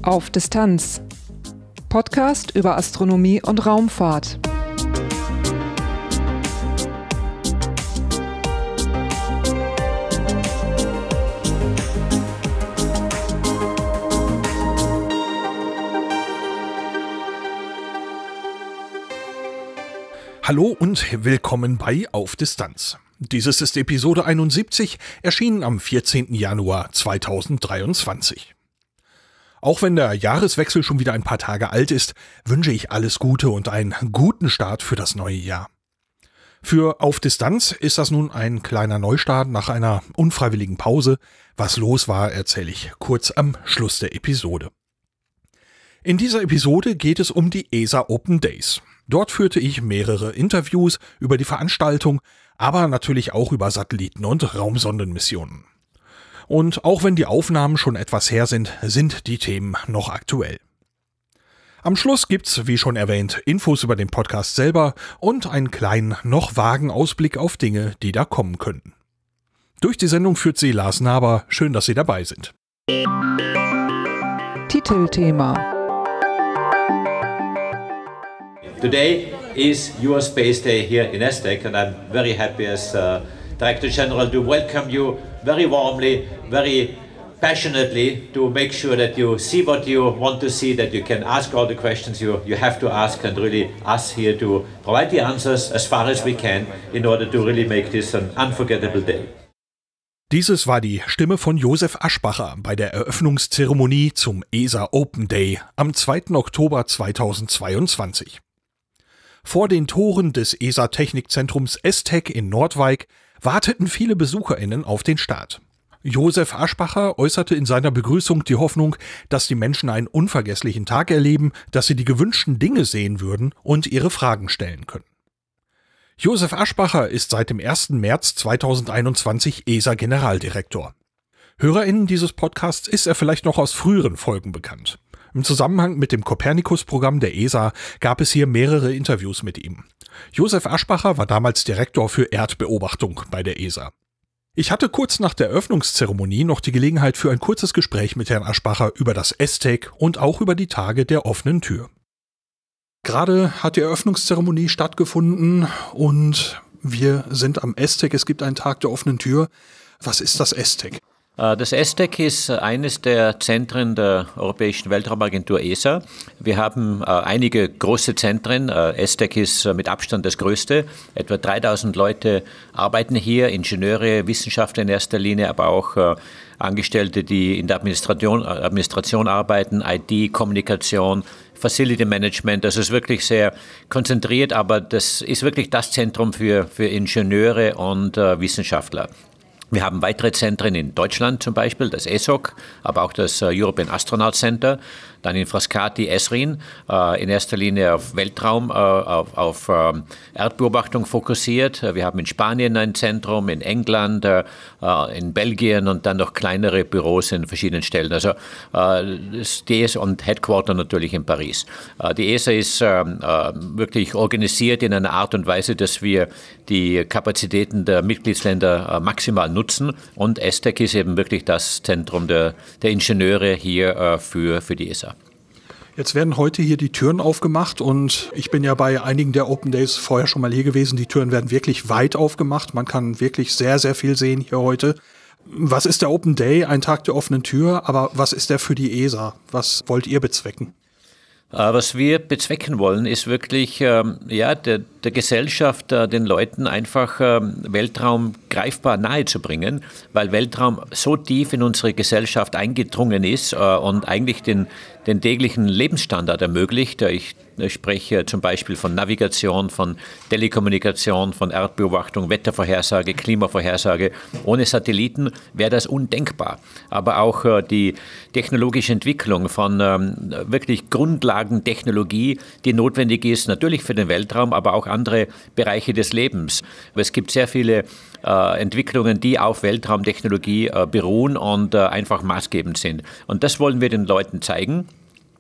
Auf Distanz. Podcast über Astronomie und Raumfahrt. Hallo und willkommen bei Auf Distanz. Dieses ist Episode 71, erschienen am 14. Januar 2023. Auch wenn der Jahreswechsel schon wieder ein paar Tage alt ist, wünsche ich alles Gute und einen guten Start für das neue Jahr. Für Auf Distanz ist das nun ein kleiner Neustart nach einer unfreiwilligen Pause. Was los war, erzähle ich kurz am Schluss der Episode. In dieser Episode geht es um die ESA Open Days. Dort führte ich mehrere Interviews über die Veranstaltung, aber natürlich auch über Satelliten- und Raumsondenmissionen. Und auch wenn die Aufnahmen schon etwas her sind, sind die Themen noch aktuell. Am Schluss gibt's, wie schon erwähnt, Infos über den Podcast selber und einen kleinen, noch vagen Ausblick auf Dinge, die da kommen könnten. Durch die Sendung führt sie Lars Naber. Schön, dass Sie dabei sind. Titelthema. Today is your Space Day here in ESTEC, and I'm very happy as Director General to welcome you very warmly, very passionately, to make sure that you see what you want to see, that you can ask all the questions you have to ask, and really us here to provide the answers as far as we can in order to really make this an unforgettable day. Dieses war die Stimme von Josef Aschbacher bei der Eröffnungszeremonie zum ESA Open Day am 2. Oktober 2022. Vor den Toren des ESA-Technikzentrums ESTEC in Nordwijk warteten viele BesucherInnen auf den Start. Josef Aschbacher äußerte in seiner Begrüßung die Hoffnung, dass die Menschen einen unvergesslichen Tag erleben, dass sie die gewünschten Dinge sehen würden und ihre Fragen stellen können. Josef Aschbacher ist seit dem 1. März 2021 ESA-Generaldirektor. HörerInnen dieses Podcasts ist er vielleicht noch aus früheren Folgen bekannt. Im Zusammenhang mit dem Copernicus-Programm der ESA gab es hier mehrere Interviews mit ihm. Josef Aschbacher war damals Direktor für Erdbeobachtung bei der ESA. Ich hatte kurz nach der Eröffnungszeremonie noch die Gelegenheit für ein kurzes Gespräch mit Herrn Aschbacher über das ESTEC und auch über die Tage der offenen Tür. Gerade hat die Eröffnungszeremonie stattgefunden und wir sind am ESTEC. Es gibt einen Tag der offenen Tür. Was ist das ESTEC? Das ESTEC ist eines der Zentren der Europäischen Weltraumagentur ESA. Wir haben einige große Zentren. ESTEC ist mit Abstand das größte. Etwa 3000 Leute arbeiten hier, Ingenieure, Wissenschaftler in erster Linie, aber auch Angestellte, die in der Administration arbeiten, IT, Kommunikation, Facility Management. Das ist wirklich sehr konzentriert, aber das ist wirklich das Zentrum für Ingenieure und Wissenschaftler. Wir haben weitere Zentren in Deutschland, zum Beispiel das ESOC, aber auch das European Astronaut Center, dann in Frascati, Esrin, in erster Linie auf Weltraum, auf Erdbeobachtung fokussiert. Wir haben in Spanien ein Zentrum, in England, in Belgien und dann noch kleinere Büros in verschiedenen Stellen. Also die ESA und Headquarter natürlich in Paris. Die ESA ist wirklich organisiert in einer Art und Weise, dass wir die Kapazitäten der Mitgliedsländer maximal nutzen, und ESTEC ist eben wirklich das Zentrum der Ingenieure hier für die ESA. Jetzt werden heute hier die Türen aufgemacht und ich bin ja bei einigen der Open Days vorher schon mal hier gewesen. Die Türen werden wirklich weit aufgemacht. Man kann wirklich sehr, sehr viel sehen hier heute. Was ist der Open Day? Ein Tag der offenen Tür. Aber was ist der für die ESA? Was wollt ihr bezwecken? Was wir bezwecken wollen, ist wirklich der Gesellschaft, den Leuten einfach Weltraum greifbar nahe zu bringen, weil Weltraum so tief in unsere Gesellschaft eingedrungen ist und eigentlich den täglichen Lebensstandard ermöglicht. Ich spreche zum Beispiel von Navigation, von Telekommunikation, von Erdbeobachtung, Wettervorhersage, Klimavorhersage. Ohne Satelliten wäre das undenkbar. Aber auch die technologische Entwicklung von wirklich Grundlagentechnologie, die notwendig ist, natürlich für den Weltraum, aber auch andere Bereiche des Lebens. Es gibt sehr viele Entwicklungen, die auf Weltraumtechnologie beruhen und einfach maßgebend sind. Und das wollen wir den Leuten zeigen.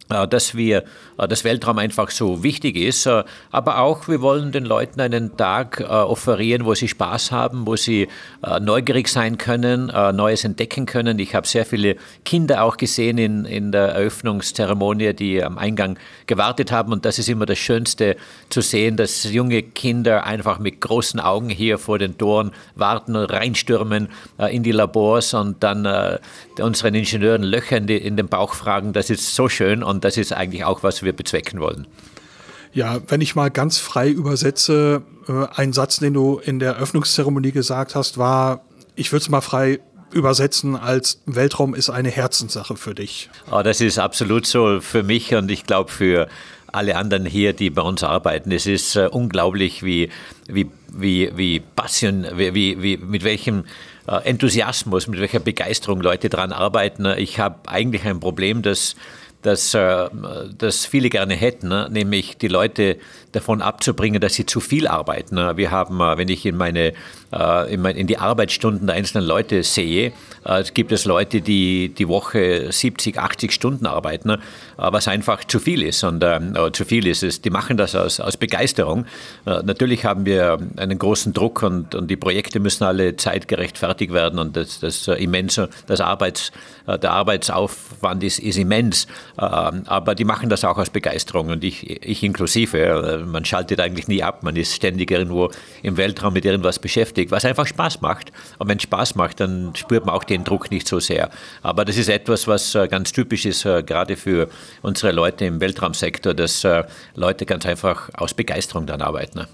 dass das Weltraum einfach so wichtig ist, aber auch wir wollen den Leuten einen Tag offerieren, wo sie Spaß haben, wo sie neugierig sein können, Neues entdecken können. Ich habe sehr viele Kinder auch gesehen in der Eröffnungszeremonie, die am Eingang gewartet haben, und das ist immer das Schönste zu sehen, dass junge Kinder einfach mit großen Augen hier vor den Toren warten und reinstürmen in die Labors und dann unseren Ingenieuren Löcher in den Bauch fragen. Das ist so schön. Und das ist eigentlich auch, was wir bezwecken wollen. Ja, wenn ich mal ganz frei übersetze, ein Satz, den du in der Eröffnungszeremonie gesagt hast, war, ich würde es mal frei übersetzen als Weltraum ist eine Herzenssache für dich. Das ist absolut so für mich und ich glaube für alle anderen hier, die bei uns arbeiten. Es ist unglaublich, mit welchem Enthusiasmus, mit welcher Begeisterung Leute daran arbeiten. Ich habe eigentlich ein Problem, das viele gerne hätten, nämlich die Leute davon abzubringen, dass sie zu viel arbeiten. Wir haben, wenn ich in die Arbeitsstunden der einzelnen Leute sehe, gibt es Leute, die die Woche 70, 80 Stunden arbeiten, was einfach zu viel ist. Und die machen das aus Begeisterung. Natürlich haben wir einen großen Druck und die Projekte müssen alle zeitgerecht fertig werden und der Arbeitsaufwand ist immens. Aber die machen das auch aus Begeisterung und ich inklusive. Man schaltet eigentlich nie ab, man ist ständig irgendwo im Weltraum mit irgendwas beschäftigt, was einfach Spaß macht. Und wenn es Spaß macht, dann spürt man auch den Druck nicht so sehr. Aber das ist etwas, was ganz typisch ist, gerade für unsere Leute im Weltraumsektor, dass Leute ganz einfach aus Begeisterung dann arbeiten.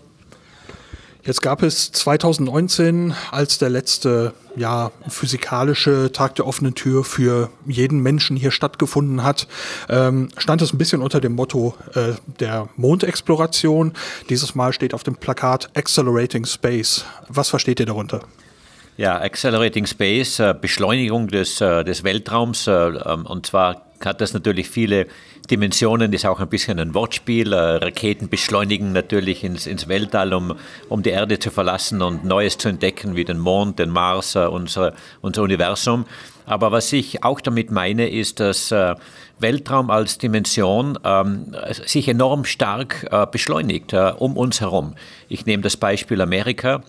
Jetzt gab es 2019, als der letzte physikalische Tag der offenen Tür für jeden Menschen hier stattgefunden hat, stand es ein bisschen unter dem Motto der Mondexploration. Dieses Mal steht auf dem Plakat Accelerating Space. Was versteht ihr darunter? Ja, Accelerating Space, Beschleunigung des Weltraums, und zwar hat das natürlich viele Dimensionen, ist auch ein bisschen ein Wortspiel. Raketen beschleunigen natürlich ins Weltall, um die Erde zu verlassen und Neues zu entdecken, wie den Mond, den Mars, unser Universum. Aber was ich auch damit meine, ist, dass Weltraum als Dimension sich enorm stark beschleunigt um uns herum. Ich nehme das Beispiel Amerika.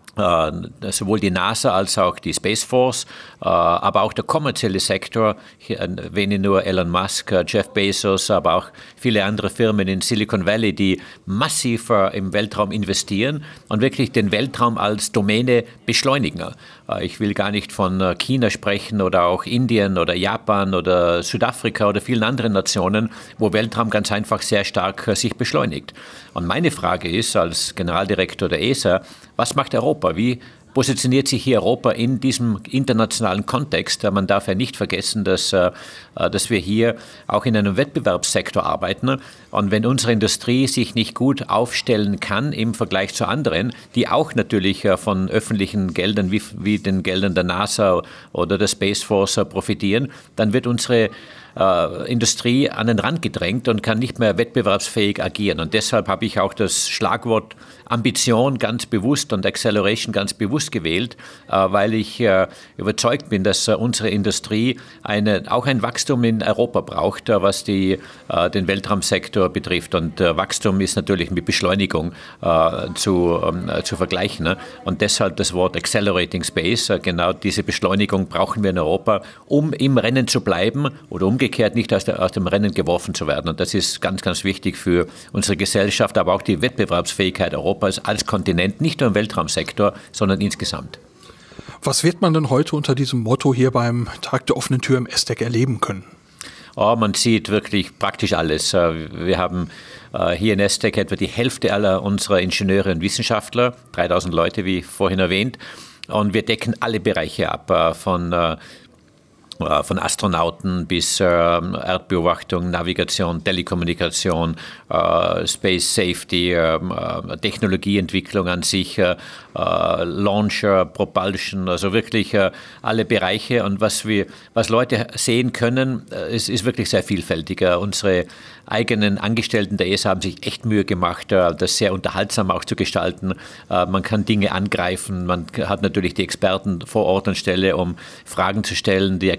Sowohl die NASA als auch die Space Force, aber auch der kommerzielle Sektor, hier erwähne nur Elon Musk, Jeff Bezos, aber auch viele andere Firmen in Silicon Valley, die massiv im Weltraum investieren und wirklich den Weltraum als Domäne beschleunigen. Ich will gar nicht von China sprechen oder auch Indien oder Japan oder Südafrika oder vielen anderen Nationen, wo Weltraum ganz einfach sehr stark sich beschleunigt. Und meine Frage ist als Generaldirektor der ESA, was macht Europa? Wie positioniert sich hier Europa in diesem internationalen Kontext? Man darf ja nicht vergessen, dass wir hier auch in einem Wettbewerbssektor arbeiten. Und wenn unsere Industrie sich nicht gut aufstellen kann im Vergleich zu anderen, die auch natürlich von öffentlichen Geldern wie den Geldern der NASA oder der Space Force profitieren, dann wird unsere Industrie an den Rand gedrängt und kann nicht mehr wettbewerbsfähig agieren. Und deshalb habe ich auch das Schlagwort Ambition ganz bewusst und Acceleration ganz bewusst gewählt, weil ich überzeugt bin, dass unsere Industrie auch ein Wachstum in Europa braucht, was den Weltraumsektor betrifft. Und Wachstum ist natürlich mit Beschleunigung zu vergleichen. Ne? Und deshalb das Wort Accelerating Space. Genau diese Beschleunigung brauchen wir in Europa, um im Rennen zu bleiben oder umgekehrt nicht aus dem Rennen geworfen zu werden. Und das ist ganz, ganz wichtig für unsere Gesellschaft, aber auch die Wettbewerbsfähigkeit Europas als Kontinent, nicht nur im Weltraumsektor, sondern insgesamt. Was wird man denn heute unter diesem Motto hier beim Tag der offenen Tür im ESTEC erleben können? Man sieht wirklich praktisch alles. Wir haben hier in ESTEC etwa die Hälfte aller unserer Ingenieure und Wissenschaftler, 3000 Leute, wie vorhin erwähnt. Und wir decken alle Bereiche ab, von Astronauten bis Erdbeobachtung, Navigation, Telekommunikation, Space Safety, Technologieentwicklung an sich, Launcher, Propulsion, also wirklich alle Bereiche. Und was Leute sehen können, ist wirklich sehr vielfältig. Unsere eigenen Angestellten der ESA haben sich echt Mühe gemacht, das sehr unterhaltsam auch zu gestalten. Man kann Dinge angreifen, man hat natürlich die Experten vor Ort und Stelle, um Fragen zu stellen, die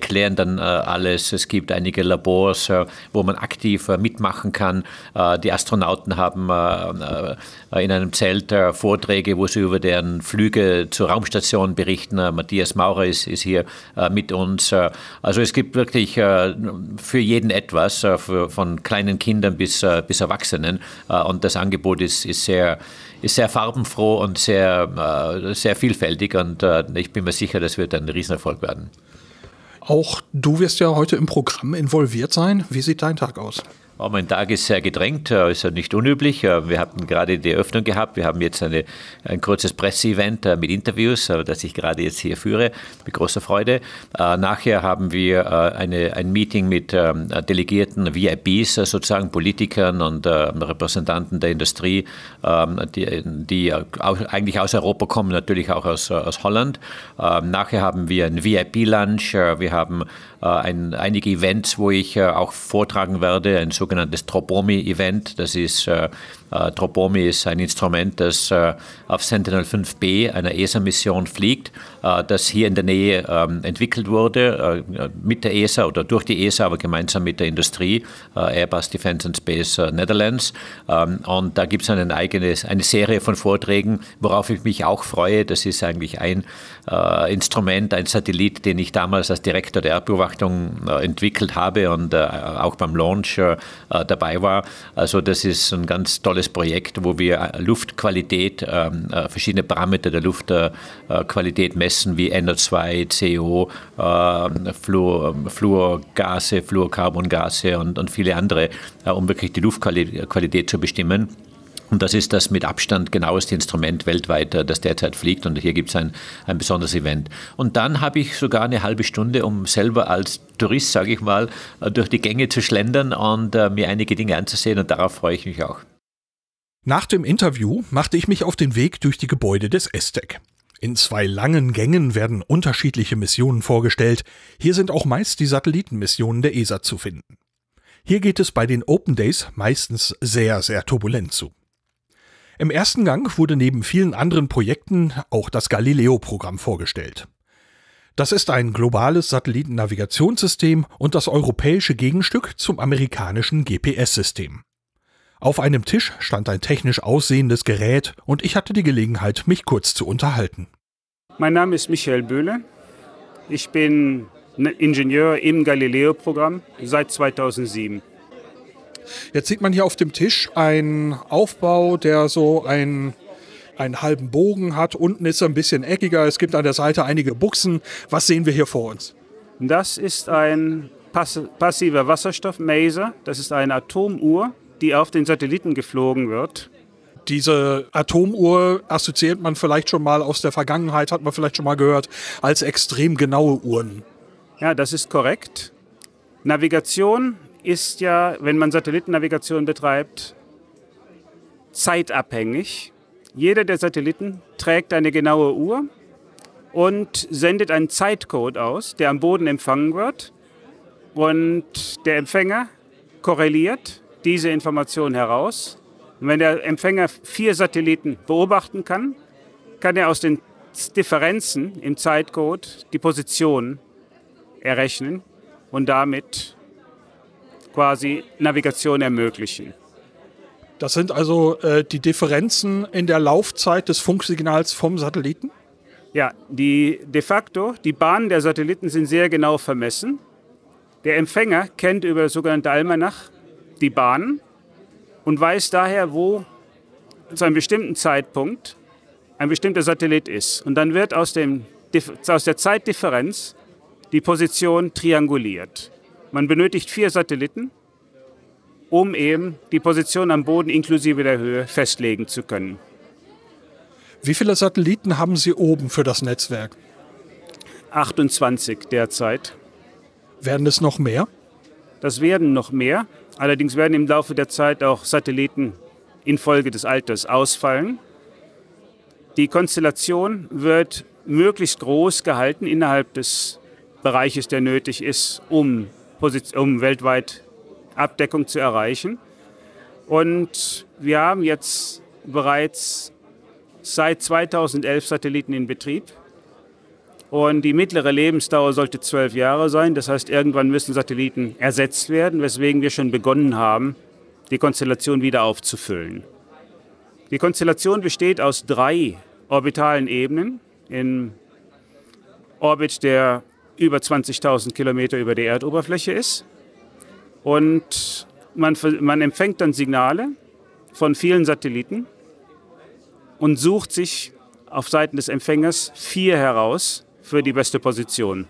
erklären dann alles. Es gibt einige Labors, wo man aktiv mitmachen kann. Die Astronauten haben in einem Zelt Vorträge, wo sie über deren Flüge zur Raumstation berichten. Matthias Maurer ist hier mit uns. Also es gibt wirklich für jeden etwas, von kleinen Kindern bis Erwachsenen. Und das Angebot ist sehr farbenfroh und sehr vielfältig. Und ich bin mir sicher, das wird ein Riesenerfolg werden. Auch du wirst ja heute im Programm involviert sein. Wie sieht dein Tag aus? Mein Tag ist sehr gedrängt, ist ja nicht unüblich. Wir hatten gerade die Eröffnung gehabt. Wir haben jetzt ein kurzes Presseevent mit Interviews, das ich gerade jetzt hier führe, mit großer Freude. Nachher haben wir ein Meeting mit delegierten VIPs, sozusagen Politikern und Repräsentanten der Industrie, die eigentlich aus Europa kommen, natürlich auch aus Holland. Nachher haben wir ein VIP-Lunch. Wir haben einige Events, wo ich auch vortragen werde, ein sogenanntes Tropomi-Event. Das ist Tropomi ist ein Instrument, das auf Sentinel-5B, einer ESA-Mission, fliegt, das hier in der Nähe entwickelt wurde, mit der ESA oder durch die ESA, aber gemeinsam mit der Industrie, Airbus Defence and Space Netherlands. Und da gibt es eine Serie von Vorträgen, worauf ich mich auch freue. Das ist eigentlich ein Instrument, ein Satellit, den ich damals als Direktor der Erdbeobachtung entwickelt habe und auch beim Launch dabei war. Also das ist ein ganz tolles Projekt, wo wir Luftqualität, verschiedene Parameter der Luftqualität messen, wie NO2, CO, Fluorgase, Fluorcarbongase und viele andere, um wirklich die Luftqualität zu bestimmen. Und das ist das mit Abstand genaueste Instrument weltweit, das derzeit fliegt. Und hier gibt es ein besonderes Event. Und dann habe ich sogar eine halbe Stunde, um selber als Tourist, sage ich mal, durch die Gänge zu schlendern und mir einige Dinge anzusehen. Und darauf freue ich mich auch. Nach dem Interview machte ich mich auf den Weg durch die Gebäude des ESTEC. In 2 langen Gängen werden unterschiedliche Missionen vorgestellt. Hier sind auch meist die Satellitenmissionen der ESA zu finden. Hier geht es bei den Open Days meistens sehr, sehr turbulent zu. Im ersten Gang wurde neben vielen anderen Projekten auch das Galileo-Programm vorgestellt. Das ist ein globales Satellitennavigationssystem und das europäische Gegenstück zum amerikanischen GPS-System. Auf einem Tisch stand ein technisch aussehendes Gerät und ich hatte die Gelegenheit, mich kurz zu unterhalten. Mein Name ist Michael Böhle. Ich bin Ingenieur im Galileo-Programm seit 2007. Jetzt sieht man hier auf dem Tisch einen Aufbau, der so einen halben Bogen hat. Unten ist er ein bisschen eckiger. Es gibt an der Seite einige Buchsen. Was sehen wir hier vor uns? Das ist ein passiver Wasserstoff-Maser. Das ist eine Atomuhr, die auf den Satelliten geflogen wird. Diese Atomuhr assoziiert man vielleicht schon mal aus der Vergangenheit, hat man vielleicht schon mal gehört, als extrem genaue Uhren. Ja, das ist korrekt. Navigation ist ja, wenn man Satellitennavigation betreibt, zeitabhängig. Jeder der Satelliten trägt eine genaue Uhr und sendet einen Zeitcode aus, der am Boden empfangen wird. Und der Empfänger korreliert diese Information heraus. Und wenn der Empfänger 4 Satelliten beobachten kann, kann er aus den Differenzen im Zeitcode die Position errechnen und damit quasi Navigation ermöglichen. Das sind also die Differenzen in der Laufzeit des Funksignals vom Satelliten? Ja, de facto, die Bahnen der Satelliten sind sehr genau vermessen. Der Empfänger kennt über das sogenannte Almanach die Bahnen und weiß daher, wo zu einem bestimmten Zeitpunkt ein bestimmter Satellit ist. Und dann wird aus der Zeitdifferenz die Position trianguliert. Man benötigt 4 Satelliten, um eben die Position am Boden inklusive der Höhe festlegen zu können. Wie viele Satelliten haben Sie oben für das Netzwerk? 28 derzeit. Werden es noch mehr? Das werden noch mehr. Allerdings werden im Laufe der Zeit auch Satelliten infolge des Alters ausfallen. Die Konstellation wird möglichst groß gehalten innerhalb des Bereiches, der nötig ist, um weltweit Abdeckung zu erreichen. Und wir haben jetzt bereits seit 2011 Satelliten in Betrieb. Und die mittlere Lebensdauer sollte 12 Jahre sein. Das heißt, irgendwann müssen Satelliten ersetzt werden, weswegen wir schon begonnen haben, die Konstellation wieder aufzufüllen. Die Konstellation besteht aus 3 orbitalen Ebenen im Orbit, der über 20.000 Kilometer über der Erdoberfläche ist. Und man empfängt dann Signale von vielen Satelliten und sucht sich auf Seiten des Empfängers 4 heraus für die beste Position.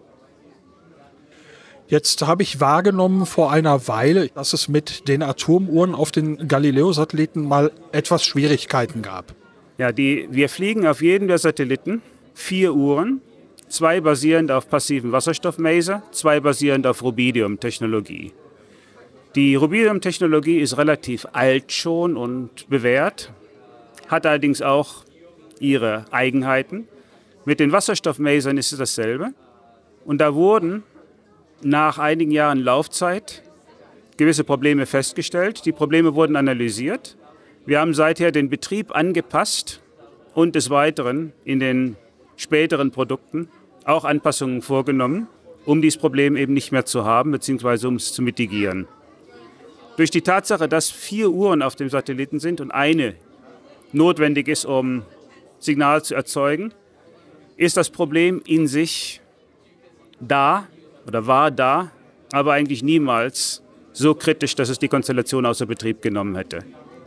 Jetzt habe ich wahrgenommen vor einer Weile, dass es mit den Atomuhren auf den Galileo-Satelliten mal etwas Schwierigkeiten gab. Ja, wir fliegen auf jedem der Satelliten 4 Uhren, 2 basierend auf passiven Wasserstoffmaser, 2 basierend auf Rubidium-Technologie. Die Rubidium-Technologie ist relativ alt schon und bewährt, hat allerdings auch ihre Eigenheiten. Mit den Wasserstoffmasern ist es dasselbe. Und da wurden nach einigen Jahren Laufzeit gewisse Probleme festgestellt. Die Probleme wurden analysiert. Wir haben seither den Betrieb angepasst und des Weiteren in den späteren Produkten auch Anpassungen vorgenommen, um dieses Problem eben nicht mehr zu haben, beziehungsweise um es zu mitigieren. Durch die Tatsache, dass 4 Uhren auf dem Satelliten sind und eine notwendig ist, um Signal zu erzeugen, ist das Problem in sich da oder war da, aber eigentlich niemals so kritisch, dass es die Konstellation außer Betrieb genommen hätte.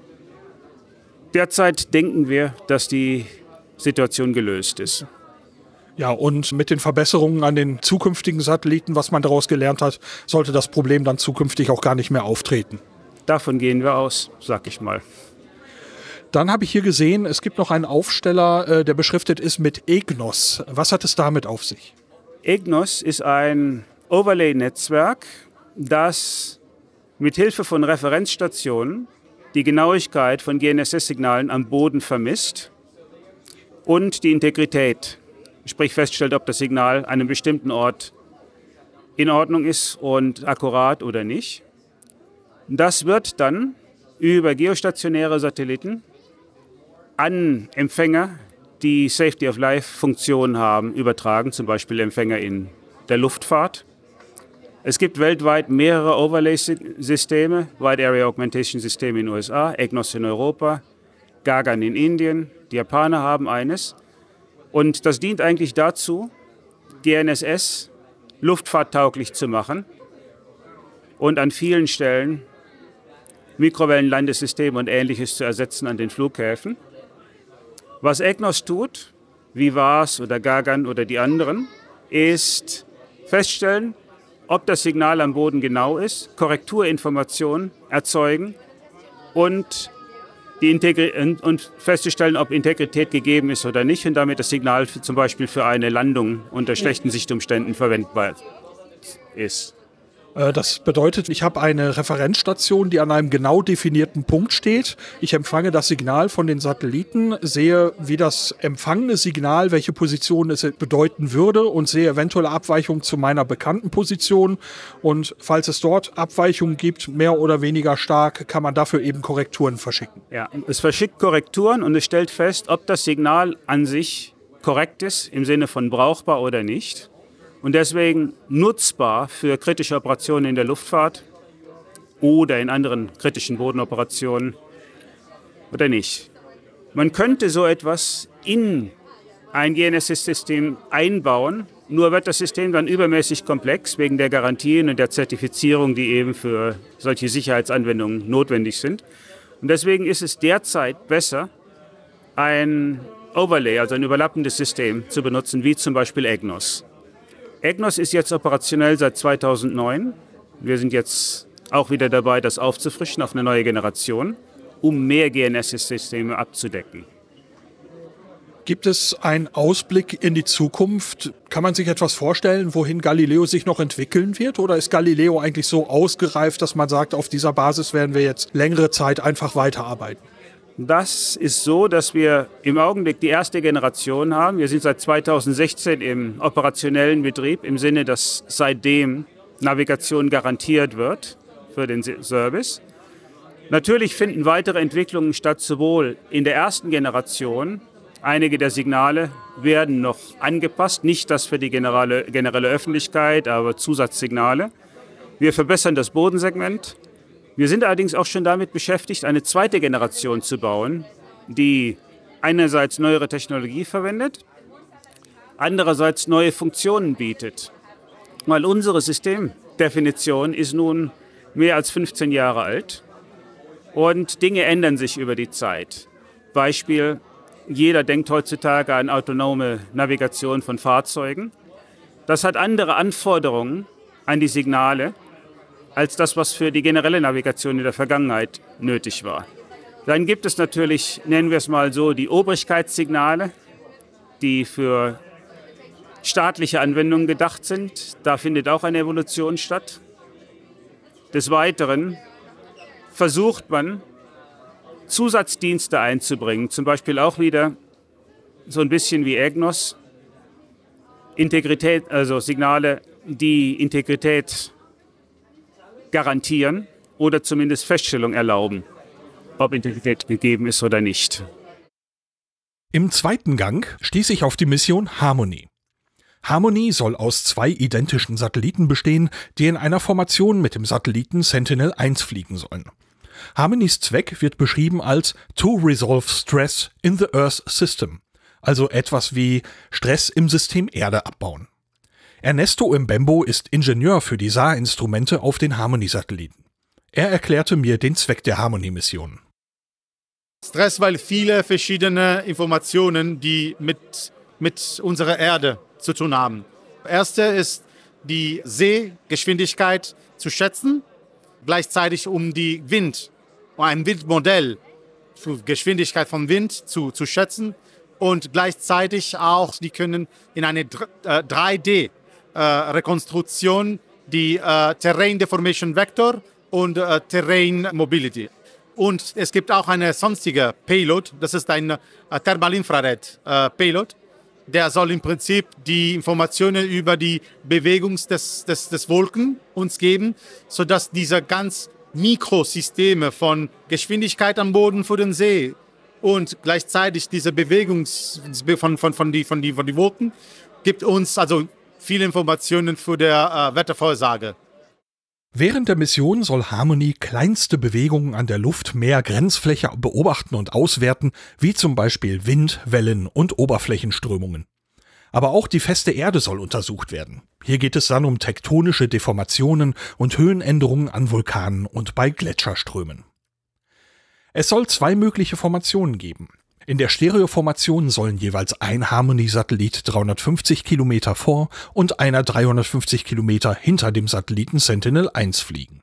Derzeit denken wir, dass die Situation gelöst ist. Ja, und mit den Verbesserungen an den zukünftigen Satelliten, was man daraus gelernt hat, sollte das Problem dann zukünftig auch gar nicht mehr auftreten. Davon gehen wir aus, sag ich mal. Dann habe ich hier gesehen, es gibt noch einen Aufsteller, der beschriftet ist mit EGNOS. Was hat es damit auf sich? EGNOS ist ein Overlay-Netzwerk, das mit Hilfe von Referenzstationen die Genauigkeit von GNSS-Signalen am Boden vermisst und die Integrität, sprich feststellt, ob das Signal an einem bestimmten Ort in Ordnung ist und akkurat oder nicht. Das wird dann über geostationäre Satelliten an Empfänger, die Safety-of-Life-Funktion haben, übertragen, zum Beispiel Empfänger in der Luftfahrt. Es gibt weltweit mehrere Overlay-Systeme, Wide Area Augmentation-Systeme in den USA, EGNOS in Europa, Gagan in Indien, die Japaner haben eines. Und das dient eigentlich dazu, GNSS luftfahrttauglich zu machen und an vielen Stellen Mikrowellenlandesysteme und Ähnliches zu ersetzen an den Flughäfen. Was EGNOS tut, wie VARS oder Gagan oder die anderen, ist feststellen, ob das Signal am Boden genau ist, Korrekturinformationen erzeugen und festzustellen, ob Integrität gegeben ist oder nicht und damit das Signal zum Beispiel für eine Landung unter schlechten Sichtumständen verwendbar ist. Das bedeutet, ich habe eine Referenzstation, die an einem genau definierten Punkt steht. Ich empfange das Signal von den Satelliten, sehe, wie das empfangene Signal, welche Position es bedeuten würde und sehe eventuelle Abweichungen zu meiner bekannten Position. Und falls es dort Abweichungen gibt, mehr oder weniger stark, kann man dafür eben Korrekturen verschicken. Ja, es verschickt Korrekturen und es stellt fest, ob das Signal an sich korrekt ist, im Sinne von brauchbar oder nicht. Und deswegen nutzbar für kritische Operationen in der Luftfahrt oder in anderen kritischen Bodenoperationen oder nicht. Man könnte so etwas in ein GNSS-System einbauen, nur wird das System dann übermäßig komplex wegen der Garantien und der Zertifizierung, die eben für solche Sicherheitsanwendungen notwendig sind. Und deswegen ist es derzeit besser, ein Overlay, also ein überlappendes System zu benutzen, wie zum Beispiel EGNOS. EGNOS ist jetzt operationell seit 2009. Wir sind jetzt auch wieder dabei, das aufzufrischen auf eine neue Generation, um mehr GNSS-Systeme abzudecken. Gibt es einen Ausblick in die Zukunft? Kann man sich etwas vorstellen, wohin Galileo sich noch entwickeln wird? Oder ist Galileo eigentlich so ausgereift, dass man sagt, auf dieser Basis werden wir jetzt längere Zeit einfach weiterarbeiten? Das ist so, dass wir im Augenblick die erste Generation haben. Wir sind seit 2016 im operationellen Betrieb, im Sinne, dass seitdem Navigation garantiert wird für den Service. Natürlich finden weitere Entwicklungen statt, sowohl in der ersten Generation Einige der Signale werden noch angepasst, nicht das für die generelle Öffentlichkeit, aber Zusatzsignale. Wir verbessern das Bodensegment. Wir sind allerdings auch schon damit beschäftigt, eine zweite Generation zu bauen, die einerseits neuere Technologie verwendet, andererseits neue Funktionen bietet. Weil unsere Systemdefinition ist nun mehr als 15 Jahre alt und Dinge ändern sich über die Zeit. Beispiel: Jeder denkt heutzutage an autonome Navigation von Fahrzeugen. Das hat andere Anforderungen an die Signale als das, was für die generelle Navigation in der Vergangenheit nötig war. Dann gibt es natürlich, nennen wir es mal so, die Obrigkeitssignale, die für staatliche Anwendungen gedacht sind. Da findet auch eine Evolution statt. Des Weiteren versucht man, Zusatzdienste einzubringen, zum Beispiel auch wieder so ein bisschen wie EGNOS, Integrität, also Signale, die Integrität garantieren oder zumindest Feststellung erlauben, ob Integrität gegeben ist oder nicht. Im zweiten Gang stieß ich auf die Mission Harmony. Harmony soll aus 2 identischen Satelliten bestehen, die in einer Formation mit dem Satelliten Sentinel-1 fliegen sollen. Harmonys Zweck wird beschrieben als to resolve stress in the Earth System, also etwas wie Stress im System Erde abbauen. Ernesto Mbembo ist Ingenieur für die SAR-Instrumente auf den Harmony-Satelliten. Er erklärte mir den Zweck der Harmony-Mission. Stress, weil viele verschiedene Informationen, die mit unserer Erde zu tun haben. Erste ist die Seegeschwindigkeit zu schätzen, gleichzeitig um die ein Windmodell, Geschwindigkeit vom Wind zu schätzen und gleichzeitig auch, die können in eine 3D-Rekonstruktion die Terrain Deformation Vector und Terrain Mobility. Und es gibt auch eine sonstige Payload, das ist ein Thermalinfrared-Payload. Der soll im Prinzip die Informationen über die Bewegung des Wolken uns geben, sodass diese ganz Mikrosysteme von Geschwindigkeit am Boden für den See und gleichzeitig diese Bewegung von die Wolken gibt uns also viele Informationen für die Wettervorhersage. Während der Mission soll Harmony kleinste Bewegungen an der Luft-Meer-Grenzfläche beobachten und auswerten, wie zum Beispiel Wind, Wellen und Oberflächenströmungen. Aber auch die feste Erde soll untersucht werden. Hier geht es dann um tektonische Deformationen und Höhenänderungen an Vulkanen und bei Gletscherströmen. Es soll 2 mögliche Formationen geben. In der Stereoformation sollen jeweils ein Harmony-Satellit 350 Kilometer vor und einer 350 Kilometer hinter dem Satelliten Sentinel-1 fliegen.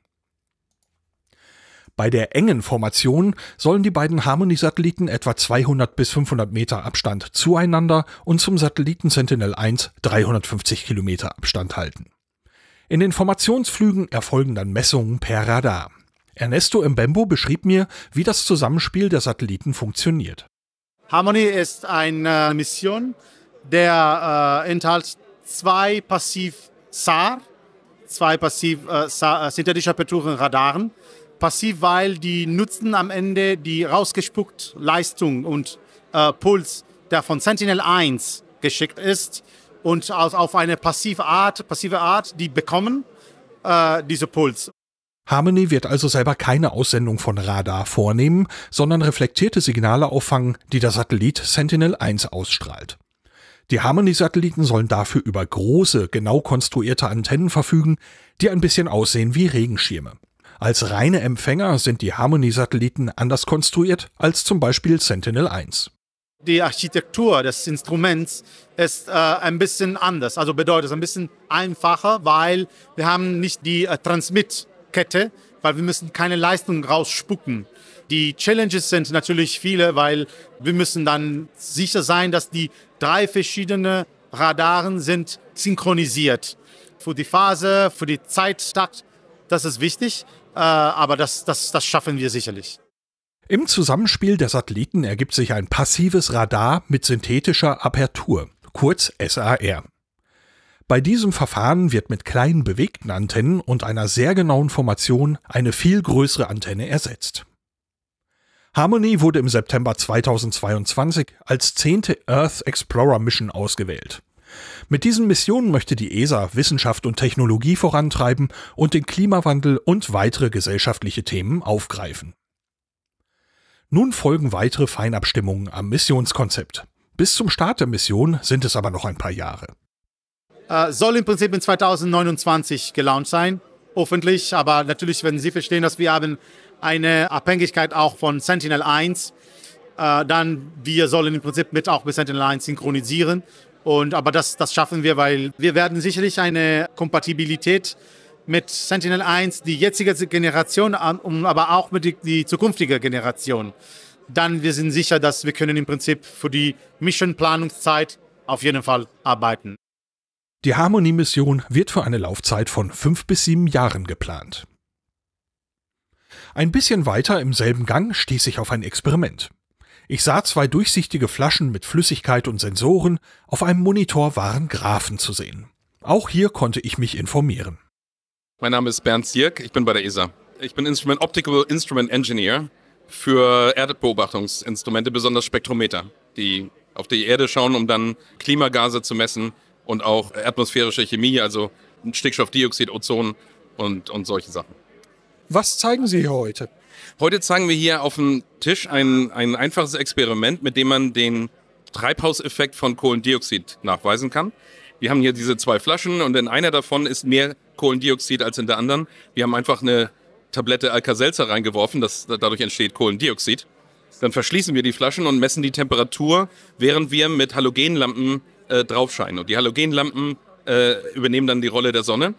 Bei der engen Formation sollen die beiden Harmony-Satelliten etwa 200 bis 500 Meter Abstand zueinander und zum Satelliten Sentinel-1 350 Kilometer Abstand halten. In den Formationsflügen erfolgen dann Messungen per Radar. Ernesto Mbembo beschrieb mir, wie das Zusammenspiel der Satelliten funktioniert. Harmony ist eine Mission, der enthält 2 Passiv-SAR, 2 synthetische Aperturen-Radaren. Passiv, weil die nutzen am Ende die rausgespuckte Leistung und Puls, der von Sentinel-1 geschickt ist und auf eine passive Art, die bekommen diese Puls. Harmony wird also selber keine Aussendung von Radar vornehmen, sondern reflektierte Signale auffangen, die der Satellit Sentinel-1 ausstrahlt. Die Harmony-Satelliten sollen dafür über große, genau konstruierte Antennen verfügen, die ein bisschen aussehen wie Regenschirme. Als reine Empfänger sind die Harmony-Satelliten anders konstruiert als zum Beispiel Sentinel-1. Die Architektur des Instruments ist ein bisschen anders, also bedeutet ein bisschen einfacher, weil wir haben nicht die Transmit-Kette, weil wir müssen keine Leistung rausspucken. Die Challenges sind natürlich viele, weil wir müssen dann sicher sein, dass die 3 verschiedene Radaren sind synchronisiert. Für die Phase, für die Zeittakt, das ist wichtig, aber das schaffen wir sicherlich. Im Zusammenspiel der Satelliten ergibt sich ein passives Radar mit synthetischer Apertur, kurz SAR. Bei diesem Verfahren wird mit kleinen bewegten Antennen und einer sehr genauen Formation eine viel größere Antenne ersetzt. Harmony wurde im September 2022 als 10. Earth Explorer Mission ausgewählt. Mit diesen Missionen möchte die ESA Wissenschaft und Technologie vorantreiben und den Klimawandel und weitere gesellschaftliche Themen aufgreifen. Nun folgen weitere Feinabstimmungen am Missionskonzept. Bis zum Start der Mission sind es aber noch ein paar Jahre. Soll im Prinzip in 2029 gelauncht sein, hoffentlich. Aber natürlich werden Sie verstehen, dass wir haben eine Abhängigkeit auch von Sentinel-1. Dann wir sollen im Prinzip auch mit Sentinel-1 synchronisieren. Aber das schaffen wir, weil wir werden sicherlich eine Kompatibilität mit Sentinel-1, die jetzige Generation, aber auch mit die zukünftige Generation. Dann wir sind sicher, dass wir können im Prinzip für die Mission-Planungszeit auf jeden Fall arbeiten. Die Harmony-Mission wird für eine Laufzeit von 5 bis 7 Jahren geplant. Ein bisschen weiter im selben Gang stieß ich auf ein Experiment. Ich sah 2 durchsichtige Flaschen mit Flüssigkeit und Sensoren, auf einem Monitor waren Graphen zu sehen. Auch hier konnte ich mich informieren. Mein Name ist Bernd Sierk, ich bin bei der ESA. Ich bin Optical Instrument Engineer für Erdbeobachtungsinstrumente, besonders Spektrometer, die auf die Erde schauen, um dann Klimagase zu messen und auch atmosphärische Chemie, also Stickstoffdioxid, Ozon und solche Sachen. Was zeigen Sie hier heute? Heute zeigen wir hier auf dem Tisch ein einfaches Experiment, mit dem man den Treibhauseffekt von Kohlendioxid nachweisen kann. Wir haben hier diese 2 Flaschen und in einer davon ist mehr Kohlendioxid als in der anderen. Wir haben einfach eine Tablette Alka-Seltzer reingeworfen, dadurch entsteht Kohlendioxid. Dann verschließen wir die Flaschen und messen die Temperatur, während wir mit Halogenlampen draufscheinen. Und die Halogenlampen übernehmen dann die Rolle der Sonne.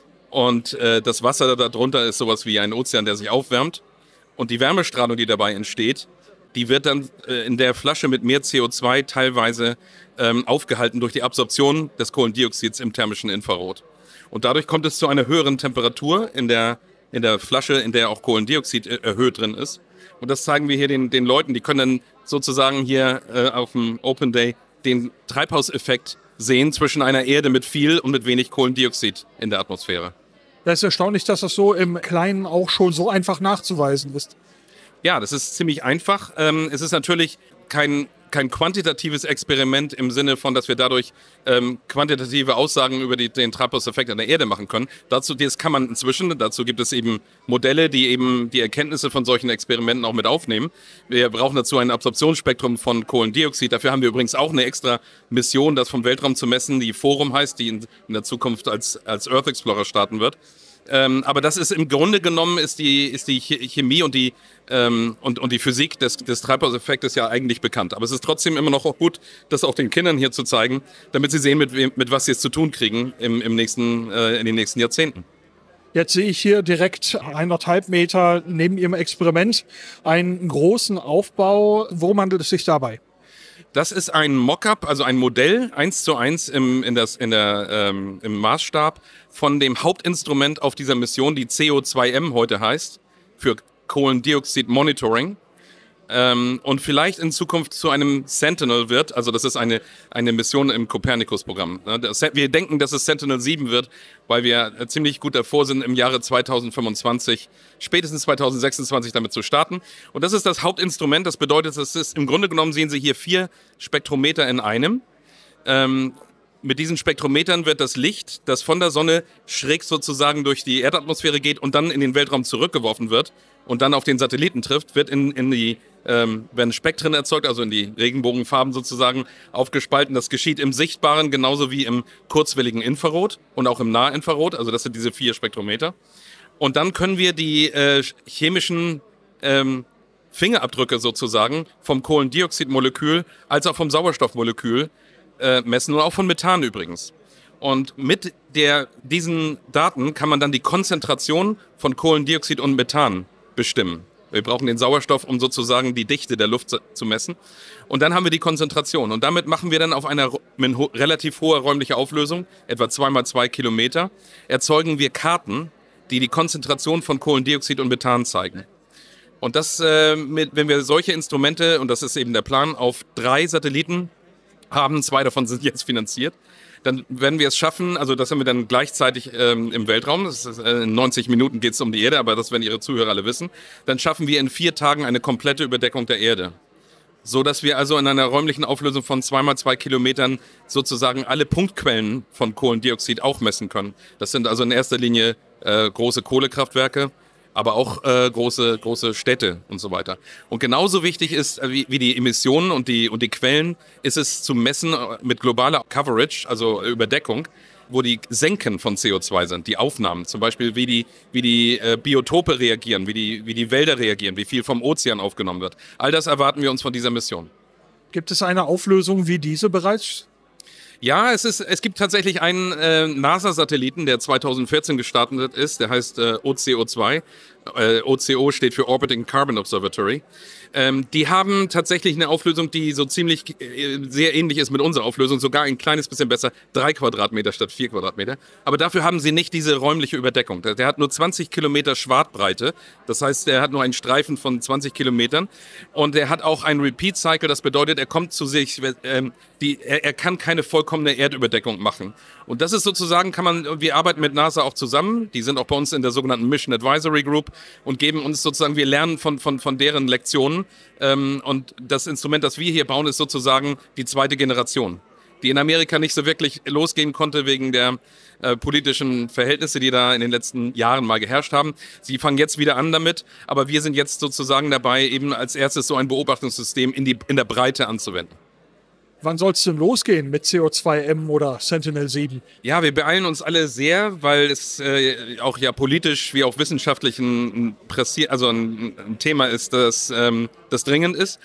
Und das Wasser darunter ist sowas wie ein Ozean, der sich aufwärmt. Und die Wärmestrahlung, die dabei entsteht, die wird dann in der Flasche mit mehr CO2 teilweise aufgehalten durch die Absorption des Kohlendioxids im thermischen Infrarot. Und dadurch kommt es zu einer höheren Temperatur in der Flasche, in der auch Kohlendioxid erhöht drin ist. Und das zeigen wir hier den Leuten. Die können dann sozusagen hier auf dem Open Day den Treibhauseffekt sehen zwischen einer Erde mit viel und mit wenig Kohlendioxid in der Atmosphäre. Das ist erstaunlich, dass das so im Kleinen auch schon so einfach nachzuweisen ist. Ja, das ist ziemlich einfach. Es ist natürlich kein quantitatives Experiment im Sinne von, dass wir dadurch quantitative Aussagen über den Treibhauseffekt an der Erde machen können. Das kann man inzwischen. Dazu gibt es eben Modelle, die eben die Erkenntnisse von solchen Experimenten auch mit aufnehmen. Wir brauchen dazu ein Absorptionsspektrum von Kohlendioxid. Dafür haben wir übrigens auch eine extra Mission, das vom Weltraum zu messen, die Forum heißt, die in der Zukunft als Earth Explorer starten wird. Aber das ist im Grunde genommen ist die Chemie und die Physik des Treibhauseffektes ja eigentlich bekannt. Aber es ist trotzdem immer noch gut, das auch den Kindern hier zu zeigen, damit sie sehen, mit was sie es zu tun kriegen in den nächsten Jahrzehnten. Jetzt sehe ich hier direkt 1,5 Meter neben Ihrem Experiment einen großen Aufbau. Worum handelt es sich dabei? Das ist ein Mockup, also ein Modell, 1:1 im Maßstab von dem Hauptinstrument auf dieser Mission, die CO2M heute heißt, für Kohlendioxid Monitoring. Und vielleicht in Zukunft zu einem Sentinel wird, also das ist eine Mission im Copernicus-Programm. Wir denken, dass es Sentinel-7 wird, weil wir ziemlich gut davor sind, im Jahre 2025, spätestens 2026 damit zu starten. Und das ist das Hauptinstrument, das bedeutet, das ist im Grunde genommen, sehen Sie hier 4 Spektrometer in einem. Mit diesen Spektrometern wird das Licht, das von der Sonne schräg sozusagen durch die Erdatmosphäre geht und dann in den Weltraum zurückgeworfen wird und dann auf den Satelliten trifft, werden Spektren erzeugt, also in die Regenbogenfarben sozusagen aufgespalten. Das geschieht im Sichtbaren genauso wie im kurzwelligen Infrarot und auch im Nahinfrarot, also das sind diese 4 Spektrometer. Und dann können wir die chemischen Fingerabdrücke sozusagen vom Kohlendioxidmolekül als auch vom Sauerstoffmolekül messen und auch von Methan übrigens. Und mit diesen Daten kann man dann die Konzentration von Kohlendioxid und Methan bestimmen. Wir brauchen den Sauerstoff, um sozusagen die Dichte der Luft zu messen. Und dann haben wir die Konzentration. Und damit machen wir dann auf einer relativ hoher räumlicher Auflösung, etwa 2x2 Kilometer, erzeugen wir Karten, die die Konzentration von Kohlendioxid und Methan zeigen. Und das, wenn wir solche Instrumente, und das ist eben der Plan, auf 3 Satelliten haben, 2 davon sind jetzt finanziert, dann werden wir es schaffen, also das haben wir dann gleichzeitig im Weltraum, das ist, in 90 Minuten geht es um die Erde, aber das werden Ihre Zuhörer alle wissen, dann schaffen wir in 4 Tagen eine komplette Überdeckung der Erde. So dass wir also in einer räumlichen Auflösung von 2x2 Kilometern sozusagen alle Punktquellen von Kohlendioxid auch messen können. Das sind also in erster Linie große Kohlekraftwerke, aber auch große Städte und so weiter. Und genauso wichtig ist, wie die Emissionen und die Quellen, ist es zu messen mit globaler Coverage, also Überdeckung, wo die Senken von CO2 sind, die Aufnahmen, zum Beispiel wie die Biotope reagieren, wie die Wälder reagieren, wie viel vom Ozean aufgenommen wird. All das erwarten wir uns von dieser Mission. Gibt es eine Auflösung wie diese bereits? Ja, es gibt tatsächlich einen NASA-Satelliten, der 2014 gestartet ist, der heißt OCO2. OCO steht für Orbiting Carbon Observatory. Die haben tatsächlich eine Auflösung, die so ziemlich sehr ähnlich ist mit unserer Auflösung, sogar ein kleines bisschen besser, 3 Quadratmeter statt 4 Quadratmeter. Aber dafür haben sie nicht diese räumliche Überdeckung. Der hat nur 20 Kilometer Schwartbreite, das heißt, er hat nur einen Streifen von 20 Kilometern und er hat auch einen Repeat-Cycle, das bedeutet, er kommt zu sich, er kann keine vollkommene Erdüberdeckung machen. Und das ist sozusagen, wir arbeiten mit NASA auch zusammen, die sind auch bei uns in der sogenannten Mission Advisory Group und geben uns sozusagen, wir lernen von deren Lektionen. Und das Instrument, das wir hier bauen, ist sozusagen die zweite Generation, die in Amerika nicht so wirklich losgehen konnte wegen der politischen Verhältnisse, die da in den letzten Jahren mal geherrscht haben. Sie fangen jetzt wieder an damit, aber wir sind jetzt sozusagen dabei, eben als erstes so ein Beobachtungssystem in der Breite anzuwenden. Wann soll es denn losgehen mit CO2M oder Sentinel-7? Ja, wir beeilen uns alle sehr, weil es auch ja politisch wie auch wissenschaftlich ein Thema ist, das dringend ist.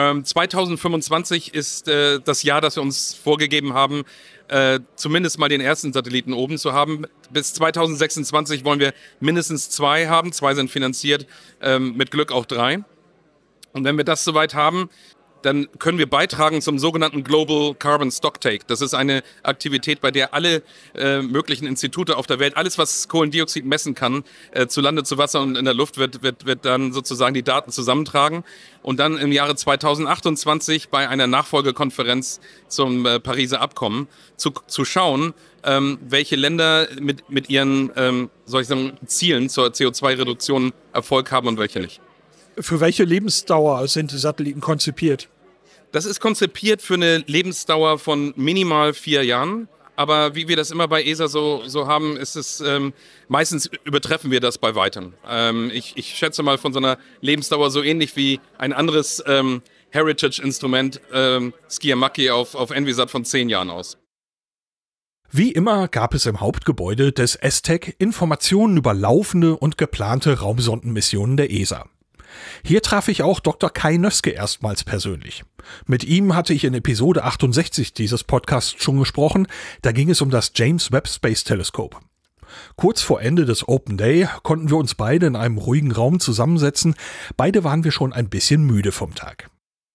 2025 ist das Jahr, das wir uns vorgegeben haben, zumindest mal den ersten Satelliten oben zu haben. Bis 2026 wollen wir mindestens 2 haben. 2 sind finanziert, mit Glück auch 3. Und wenn wir das soweit haben, dann können wir beitragen zum sogenannten Global Carbon Stocktake. Das ist eine Aktivität, bei der alle möglichen Institute auf der Welt, alles was Kohlendioxid messen kann, zu Lande, zu Wasser und in der Luft, wird dann sozusagen die Daten zusammentragen und dann im Jahre 2028 bei einer Nachfolgekonferenz zum Pariser Abkommen zu schauen, welche Länder mit ihren Zielen zur CO2-Reduktion Erfolg haben und welche nicht. Für welche Lebensdauer sind die Satelliten konzipiert? Das ist konzipiert für eine Lebensdauer von minimal 4 Jahren. Aber wie wir das immer bei ESA so haben, ist es meistens übertreffen wir das bei weitem. Ich schätze mal von so einer Lebensdauer so ähnlich wie ein anderes Heritage-Instrument, Skiamaki auf Envisat von 10 Jahren aus. Wie immer gab es im Hauptgebäude des ESTEC Informationen über laufende und geplante Raumsondenmissionen der ESA. Hier traf ich auch Dr. Kai Nöske erstmals persönlich. Mit ihm hatte ich in Episode 68 dieses Podcasts schon gesprochen, da ging es um das James Webb Space Telescope. Kurz vor Ende des Open Day konnten wir uns beide in einem ruhigen Raum zusammensetzen, beide waren wir schon ein bisschen müde vom Tag.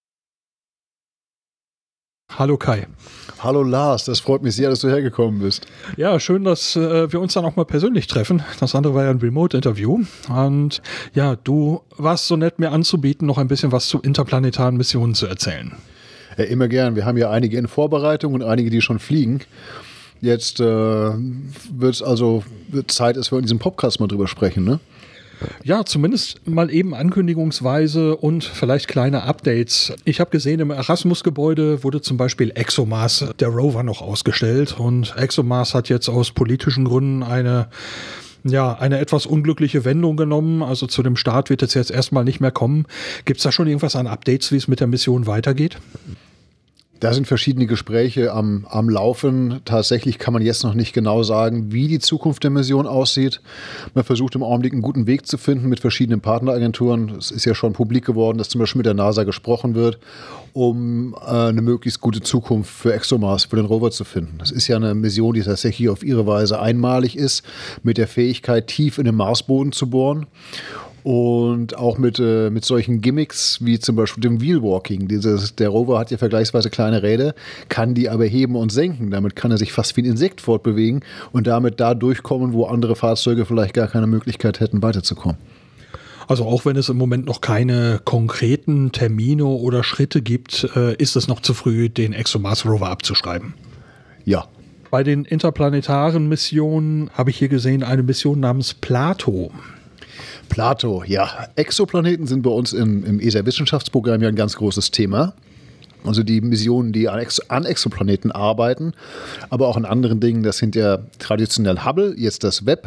Hallo Kai. Hallo Lars, das freut mich sehr, dass du hergekommen bist. Ja, schön, dass wir uns dann auch mal persönlich treffen. Das andere war ja ein Remote-Interview. Und ja, du warst so nett, mir anzubieten, noch ein bisschen was zu interplanetaren Missionen zu erzählen. Ja, immer gern. Wir haben ja einige in Vorbereitung und einige, die schon fliegen. Jetzt wird es also Zeit, dass wir in diesem Podcast mal drüber sprechen, ne? Ja, zumindest mal eben ankündigungsweise und vielleicht kleine Updates. Ich habe gesehen, im Erasmus-Gebäude wurde zum Beispiel ExoMars, der Rover, noch ausgestellt. Und ExoMars hat jetzt aus politischen Gründen eine etwas unglückliche Wendung genommen. Also zu dem Start wird es jetzt erstmal nicht mehr kommen. Gibt es da schon irgendwas an Updates, wie es mit der Mission weitergeht? Da sind verschiedene Gespräche am Laufen. Tatsächlich kann man jetzt noch nicht genau sagen, wie die Zukunft der Mission aussieht. Man versucht im Augenblick einen guten Weg zu finden mit verschiedenen Partneragenturen. Es ist ja schon publik geworden, dass zum Beispiel mit der NASA gesprochen wird, um eine möglichst gute Zukunft für ExoMars, für den Rover zu finden. Das ist ja eine Mission, die tatsächlich auf ihre Weise einmalig ist, mit der Fähigkeit, tief in den Marsboden zu bohren. Und auch mit solchen Gimmicks wie zum Beispiel dem Wheelwalking. Der Rover hat ja vergleichsweise kleine Räder, kann die aber heben und senken. Damit kann er sich fast wie ein Insekt fortbewegen und damit da durchkommen, wo andere Fahrzeuge vielleicht gar keine Möglichkeit hätten, weiterzukommen. Also auch wenn es im Moment noch keine konkreten Termine oder Schritte gibt, ist es noch zu früh, den ExoMars Rover abzuschreiben. Ja. Bei den interplanetaren Missionen habe ich hier gesehen eine Mission namens Plato. Plato, ja. Exoplaneten sind bei uns im ESA-Wissenschaftsprogramm ja ein ganz großes Thema. Also die Missionen, die an Exoplaneten arbeiten, aber auch an anderen Dingen, das sind ja traditionell Hubble, jetzt das Webb.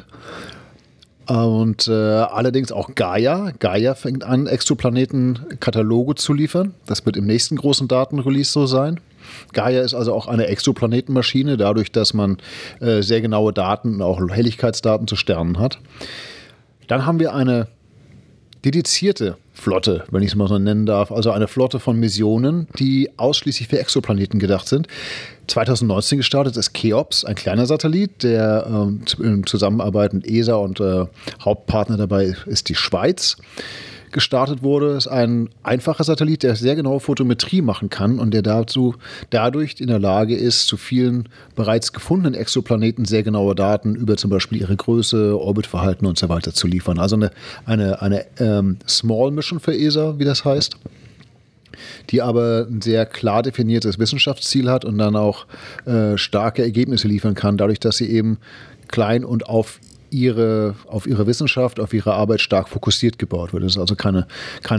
Und allerdings auch Gaia. Gaia fängt an, Exoplaneten-Kataloge zu liefern. Das wird im nächsten großen Datenrelease so sein. Gaia ist also auch eine Exoplanetenmaschine, dadurch, dass man sehr genaue Daten und auch Helligkeitsdaten zu Sternen hat. Dann haben wir eine dedizierte Flotte, wenn ich es mal so nennen darf, also eine Flotte von Missionen, die ausschließlich für Exoplaneten gedacht sind. 2019 gestartet ist Cheops, ein kleiner Satellit, der in Zusammenarbeit mit ESA und Hauptpartner dabei ist die Schweiz. Gestartet wurde, ist ein einfacher Satellit, der sehr genaue Photometrie machen kann und der dadurch in der Lage ist, zu vielen bereits gefundenen Exoplaneten sehr genaue Daten über zum Beispiel ihre Größe, Orbitverhalten und so weiter zu liefern. Also eine Small Mission für ESA, wie das heißt, die aber ein sehr klar definiertes Wissenschaftsziel hat und dann auch starke Ergebnisse liefern kann, dadurch, dass sie eben klein und auf ihre Wissenschaft, auf ihre Arbeit stark fokussiert gebaut wird. Das ist also keine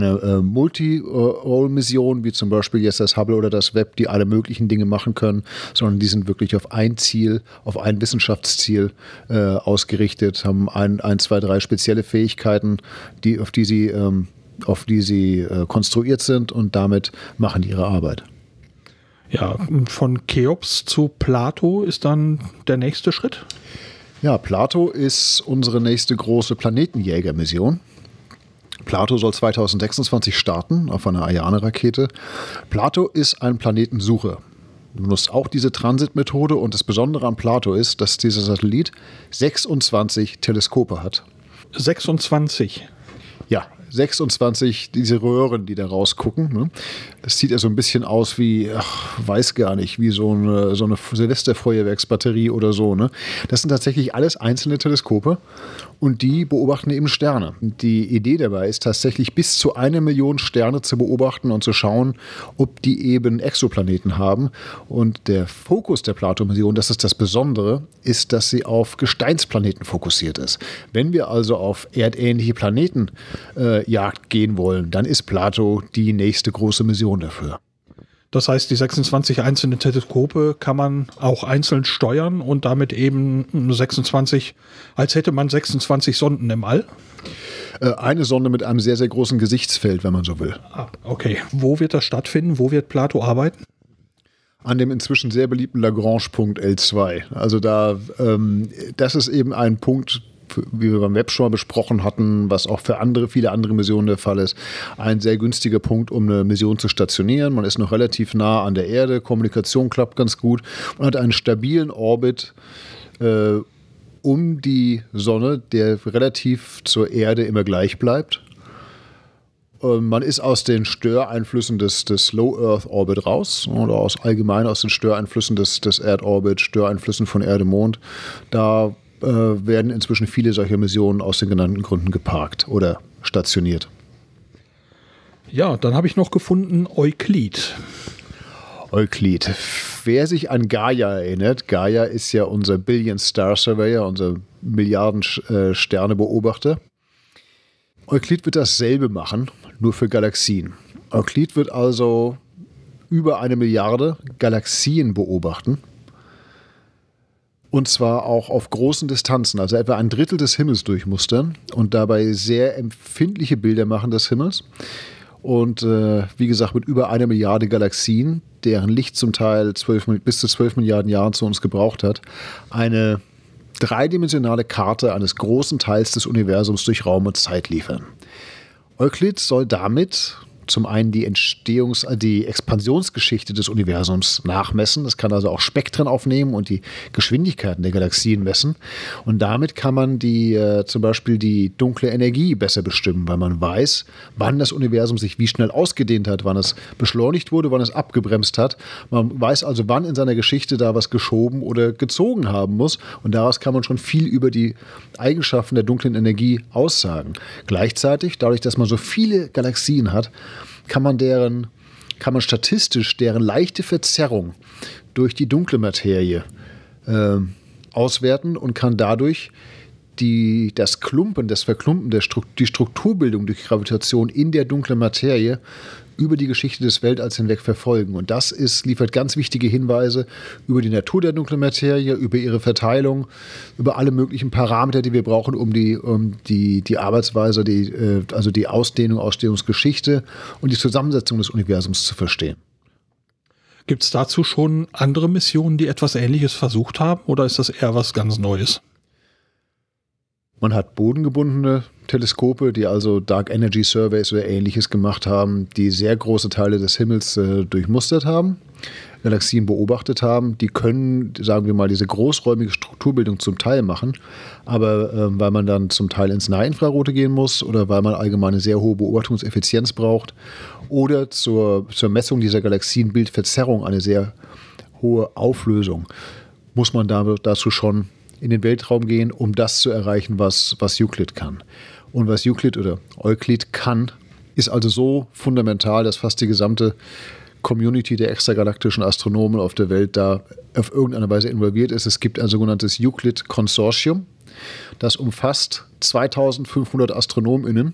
Multi-Role-Mission, wie zum Beispiel jetzt das Hubble oder das Webb, die alle möglichen Dinge machen können, sondern die sind wirklich auf ein Ziel, auf ein Wissenschaftsziel ausgerichtet, haben ein, zwei, drei spezielle Fähigkeiten, auf die sie konstruiert sind und damit machen die ihre Arbeit. Ja, von Cheops zu Plato ist dann der nächste Schritt? Ja, Plato ist unsere nächste große Planetenjäger-Mission. Plato soll 2026 starten auf einer Ariane-Rakete. Plato ist ein Planetensucher. Du nutzt auch diese Transitmethode und das Besondere an Plato ist, dass dieser Satellit 26 Teleskope hat. 26? Ja, 26 diese Röhren, die da rausgucken. Ne? Das sieht ja so ein bisschen aus wie, weiß gar nicht, wie so eine Silvesterfeuerwerksbatterie oder so. Ne? Das sind tatsächlich alles einzelne Teleskope und die beobachten eben Sterne. Die Idee dabei ist tatsächlich bis zu 1 Million Sterne zu beobachten und zu schauen, ob die eben Exoplaneten haben. Und der Fokus der Plato-Mission, das ist das Besondere, ist, dass sie auf Gesteinsplaneten fokussiert ist. Wenn wir also auf erdähnliche Planeten Jagd gehen wollen, dann ist Plato die nächste große Mission dafür. Das heißt, die 26 einzelnen Teleskope kann man auch einzeln steuern und damit eben 26, als hätte man 26 Sonden im All? Eine Sonde mit einem sehr, sehr großen Gesichtsfeld, wenn man so will. Ah, okay. Wo wird das stattfinden? Wo wird Plato arbeiten? An dem inzwischen sehr beliebten Lagrange-Punkt L2. Also das ist eben ein Punkt, wie wir beim Webb schon mal besprochen hatten, was auch für viele andere Missionen der Fall ist, ein sehr günstiger Punkt, um eine Mission zu stationieren. Man ist noch relativ nah an der Erde, Kommunikation klappt ganz gut und hat einen stabilen Orbit um die Sonne, der relativ zur Erde immer gleich bleibt. Man ist aus den Störeinflüssen des Low Earth Orbit raus oder allgemein aus den Störeinflüssen des Erdorbit, Störeinflüssen von Erde, Mond. Da werden inzwischen viele solcher Missionen aus den genannten Gründen geparkt oder stationiert. Ja, dann habe ich noch gefunden Euklid. Euklid. Wer sich an Gaia erinnert, Gaia ist ja unser Billion Star Surveyor, unser Milliarden-Sterne-Beobachter. Euklid wird dasselbe machen, nur für Galaxien. Euklid wird also über 1 Milliarde Galaxien beobachten. Und zwar auch auf großen Distanzen, also etwa 1/3 des Himmels durchmustern und dabei sehr empfindliche Bilder machen des Himmels. Und wie gesagt, mit über 1 Milliarde Galaxien, deren Licht zum Teil bis zu 12 Milliarden Jahren zu uns gebraucht hat, eine dreidimensionale Karte eines großen Teils des Universums durch Raum und Zeit liefern. Euklid soll damit zum einen die Expansionsgeschichte des Universums nachmessen. Das kann also auch Spektren aufnehmen und die Geschwindigkeiten der Galaxien messen. Und damit kann man zum Beispiel die dunkle Energie besser bestimmen, weil man weiß, wann das Universum sich wie schnell ausgedehnt hat, wann es beschleunigt wurde, wann es abgebremst hat. Man weiß also, wann in seiner Geschichte da was geschoben oder gezogen haben muss. Und daraus kann man schon viel über die Eigenschaften der dunklen Energie aussagen. Gleichzeitig, dadurch, dass man so viele Galaxien hat, kann man statistisch deren leichte Verzerrung durch die dunkle Materie auswerten und kann dadurch das Verklumpen, die Strukturbildung durch Gravitation in der dunklen Materie über die Geschichte des Weltalls hinweg verfolgen. Und das liefert ganz wichtige Hinweise über die Natur der dunklen Materie, über ihre Verteilung, über alle möglichen Parameter, die wir brauchen, um die Arbeitsweise, also die Ausdehnungsgeschichte und die Zusammensetzung des Universums zu verstehen. Gibt es dazu schon andere Missionen, die etwas Ähnliches versucht haben, oder ist das eher was ganz Neues? Man hat bodengebundene Teleskope, die also Dark Energy Surveys oder Ähnliches gemacht haben, die sehr große Teile des Himmels durchmustert haben, Galaxien beobachtet haben. Die können, sagen wir mal, diese großräumige Strukturbildung zum Teil machen, aber weil man dann zum Teil ins Nahinfrarote gehen muss oder weil man allgemein eine sehr hohe Beobachtungseffizienz braucht oder zur Messung dieser Galaxienbildverzerrung eine sehr hohe Auflösung, muss man dazu schon in den Weltraum gehen, um das zu erreichen, was Euclid kann. Und was Euclid kann, ist also so fundamental, dass fast die gesamte Community der extragalaktischen Astronomen auf der Welt da auf irgendeine Weise involviert ist. Es gibt ein sogenanntes Euclid-Konsortium, das umfasst 2500 AstronomInnen.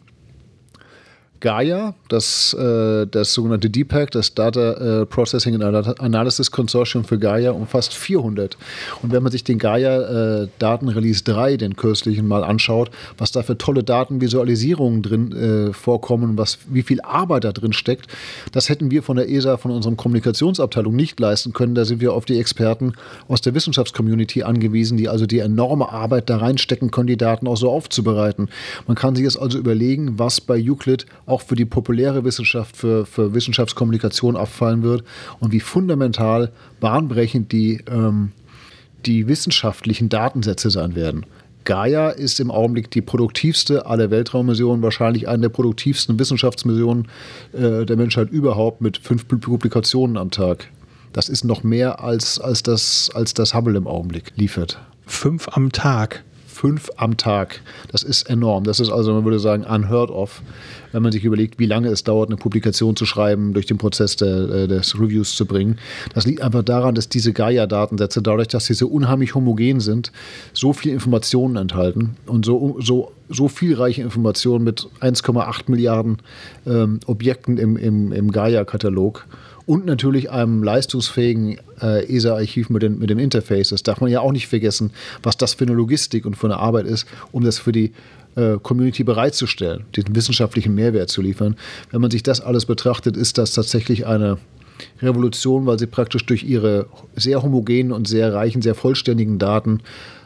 Gaia, das sogenannte DPAC, das Data Processing and Analysis Consortium für Gaia, umfasst 400. Und wenn man sich den Gaia Datenrelease 3, den kürzlichen, mal anschaut, was da für tolle Datenvisualisierungen drin vorkommen, wie viel Arbeit da drin steckt, das hätten wir von der ESA, von unserer Kommunikationsabteilung nicht leisten können. Da sind wir auf die Experten aus der Wissenschaftscommunity angewiesen, die also die enorme Arbeit da reinstecken können, die Daten auch so aufzubereiten. Man kann sich jetzt also überlegen, was bei Euclid auch für die populäre Wissenschaft, für Wissenschaftskommunikation abfallen wird und wie fundamental bahnbrechend die wissenschaftlichen Datensätze sein werden. Gaia ist im Augenblick die produktivste aller Weltraummissionen, wahrscheinlich eine der produktivsten Wissenschaftsmissionen der Menschheit überhaupt mit 5 Publikationen am Tag. Das ist noch mehr als das Hubble im Augenblick liefert. 5 am Tag? 5 am Tag. Das ist enorm. Das ist also, man würde sagen, unheard of, wenn man sich überlegt, wie lange es dauert, eine Publikation zu schreiben, durch den Prozess des Reviews zu bringen. Das liegt einfach daran, dass diese Gaia-Datensätze, dadurch, dass sie so unheimlich homogen sind, so viel Informationen enthalten und so vielreiche Informationen mit 1,8 Milliarden Objekten im Gaia-Katalog. Und natürlich einem leistungsfähigen ESA-Archiv mit dem Interface. Das darf man ja auch nicht vergessen, was das für eine Logistik und für eine Arbeit ist, um das für die Community bereitzustellen, diesen wissenschaftlichen Mehrwert zu liefern. Wenn man sich das alles betrachtet, ist das tatsächlich eine Revolution, weil sie praktisch durch ihre sehr homogenen und sehr reichen, sehr vollständigen Daten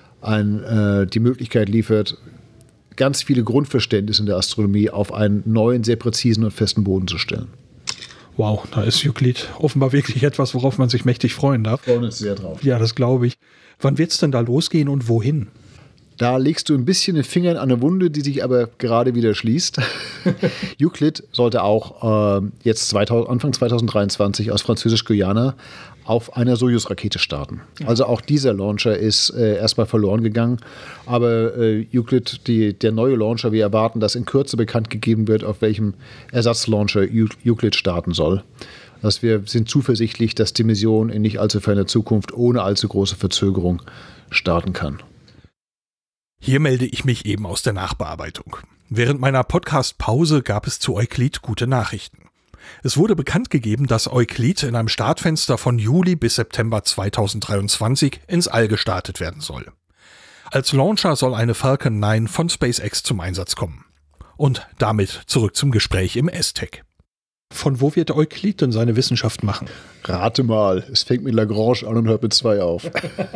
die Möglichkeit liefert, ganz viele Grundverständnisse in der Astronomie auf einen neuen, sehr präzisen und festen Boden zu stellen. Wow, da ist Euclid offenbar wirklich etwas, worauf man sich mächtig freuen darf. Wir freuen uns sehr drauf. Ja, das glaube ich. Wann wird es denn da losgehen und wohin? Da legst du ein bisschen den Finger in eine Wunde, die sich aber gerade wieder schließt. Euclid sollte auch jetzt Anfang 2023 aus Französisch-Guyana auf einer Soyuz-Rakete starten. Also auch dieser Launcher ist erstmal verloren gegangen. Aber Euclid, der neue Launcher, wir erwarten, dass in Kürze bekannt gegeben wird, auf welchem Ersatzlauncher Euclid starten soll. Also wir sind zuversichtlich, dass die Mission in nicht allzu ferner Zukunft ohne allzu große Verzögerung starten kann. Hier melde ich mich eben aus der Nachbearbeitung. Während meiner Podcast-Pause gab es zu Euclid gute Nachrichten. Es wurde bekannt gegeben, dass Euclid in einem Startfenster von Juli bis September 2023 ins All gestartet werden soll. Als Launcher soll eine Falcon 9 von SpaceX zum Einsatz kommen. Und damit zurück zum Gespräch im ESTEC. Von wo wird Euclid denn seine Wissenschaft machen? Rate mal, es fängt mit Lagrange an und hört mit 2 auf.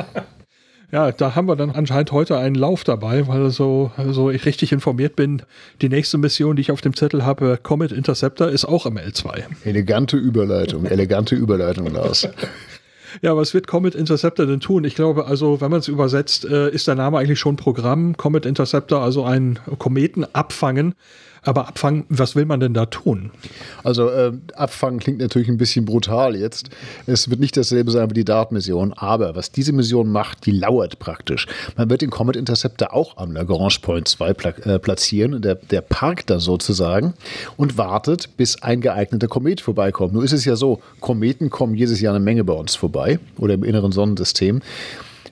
Ja, da haben wir dann anscheinend heute einen Lauf dabei, weil so ich richtig informiert bin. Die nächste Mission, die ich auf dem Zettel habe, Comet Interceptor, ist auch am L2. Elegante Überleitung, Lars. Ja, was wird Comet Interceptor denn tun? Ich glaube, also wenn man es übersetzt, ist der Name eigentlich schon Programm. Comet Interceptor, also ein Kometen abfangen. Aber abfangen, was will man denn da tun? Also abfangen klingt natürlich ein bisschen brutal jetzt. Es wird nicht dasselbe sein wie die DART-Mission, aber was diese Mission macht, die lauert praktisch. Man wird den Comet Interceptor auch am Lagrange Point 2 platzieren, der parkt da sozusagen und wartet, bis ein geeigneter Komet vorbeikommt. Nun ist es ja so, Kometen kommen jedes Jahr eine Menge bei uns vorbei oder im inneren Sonnensystem.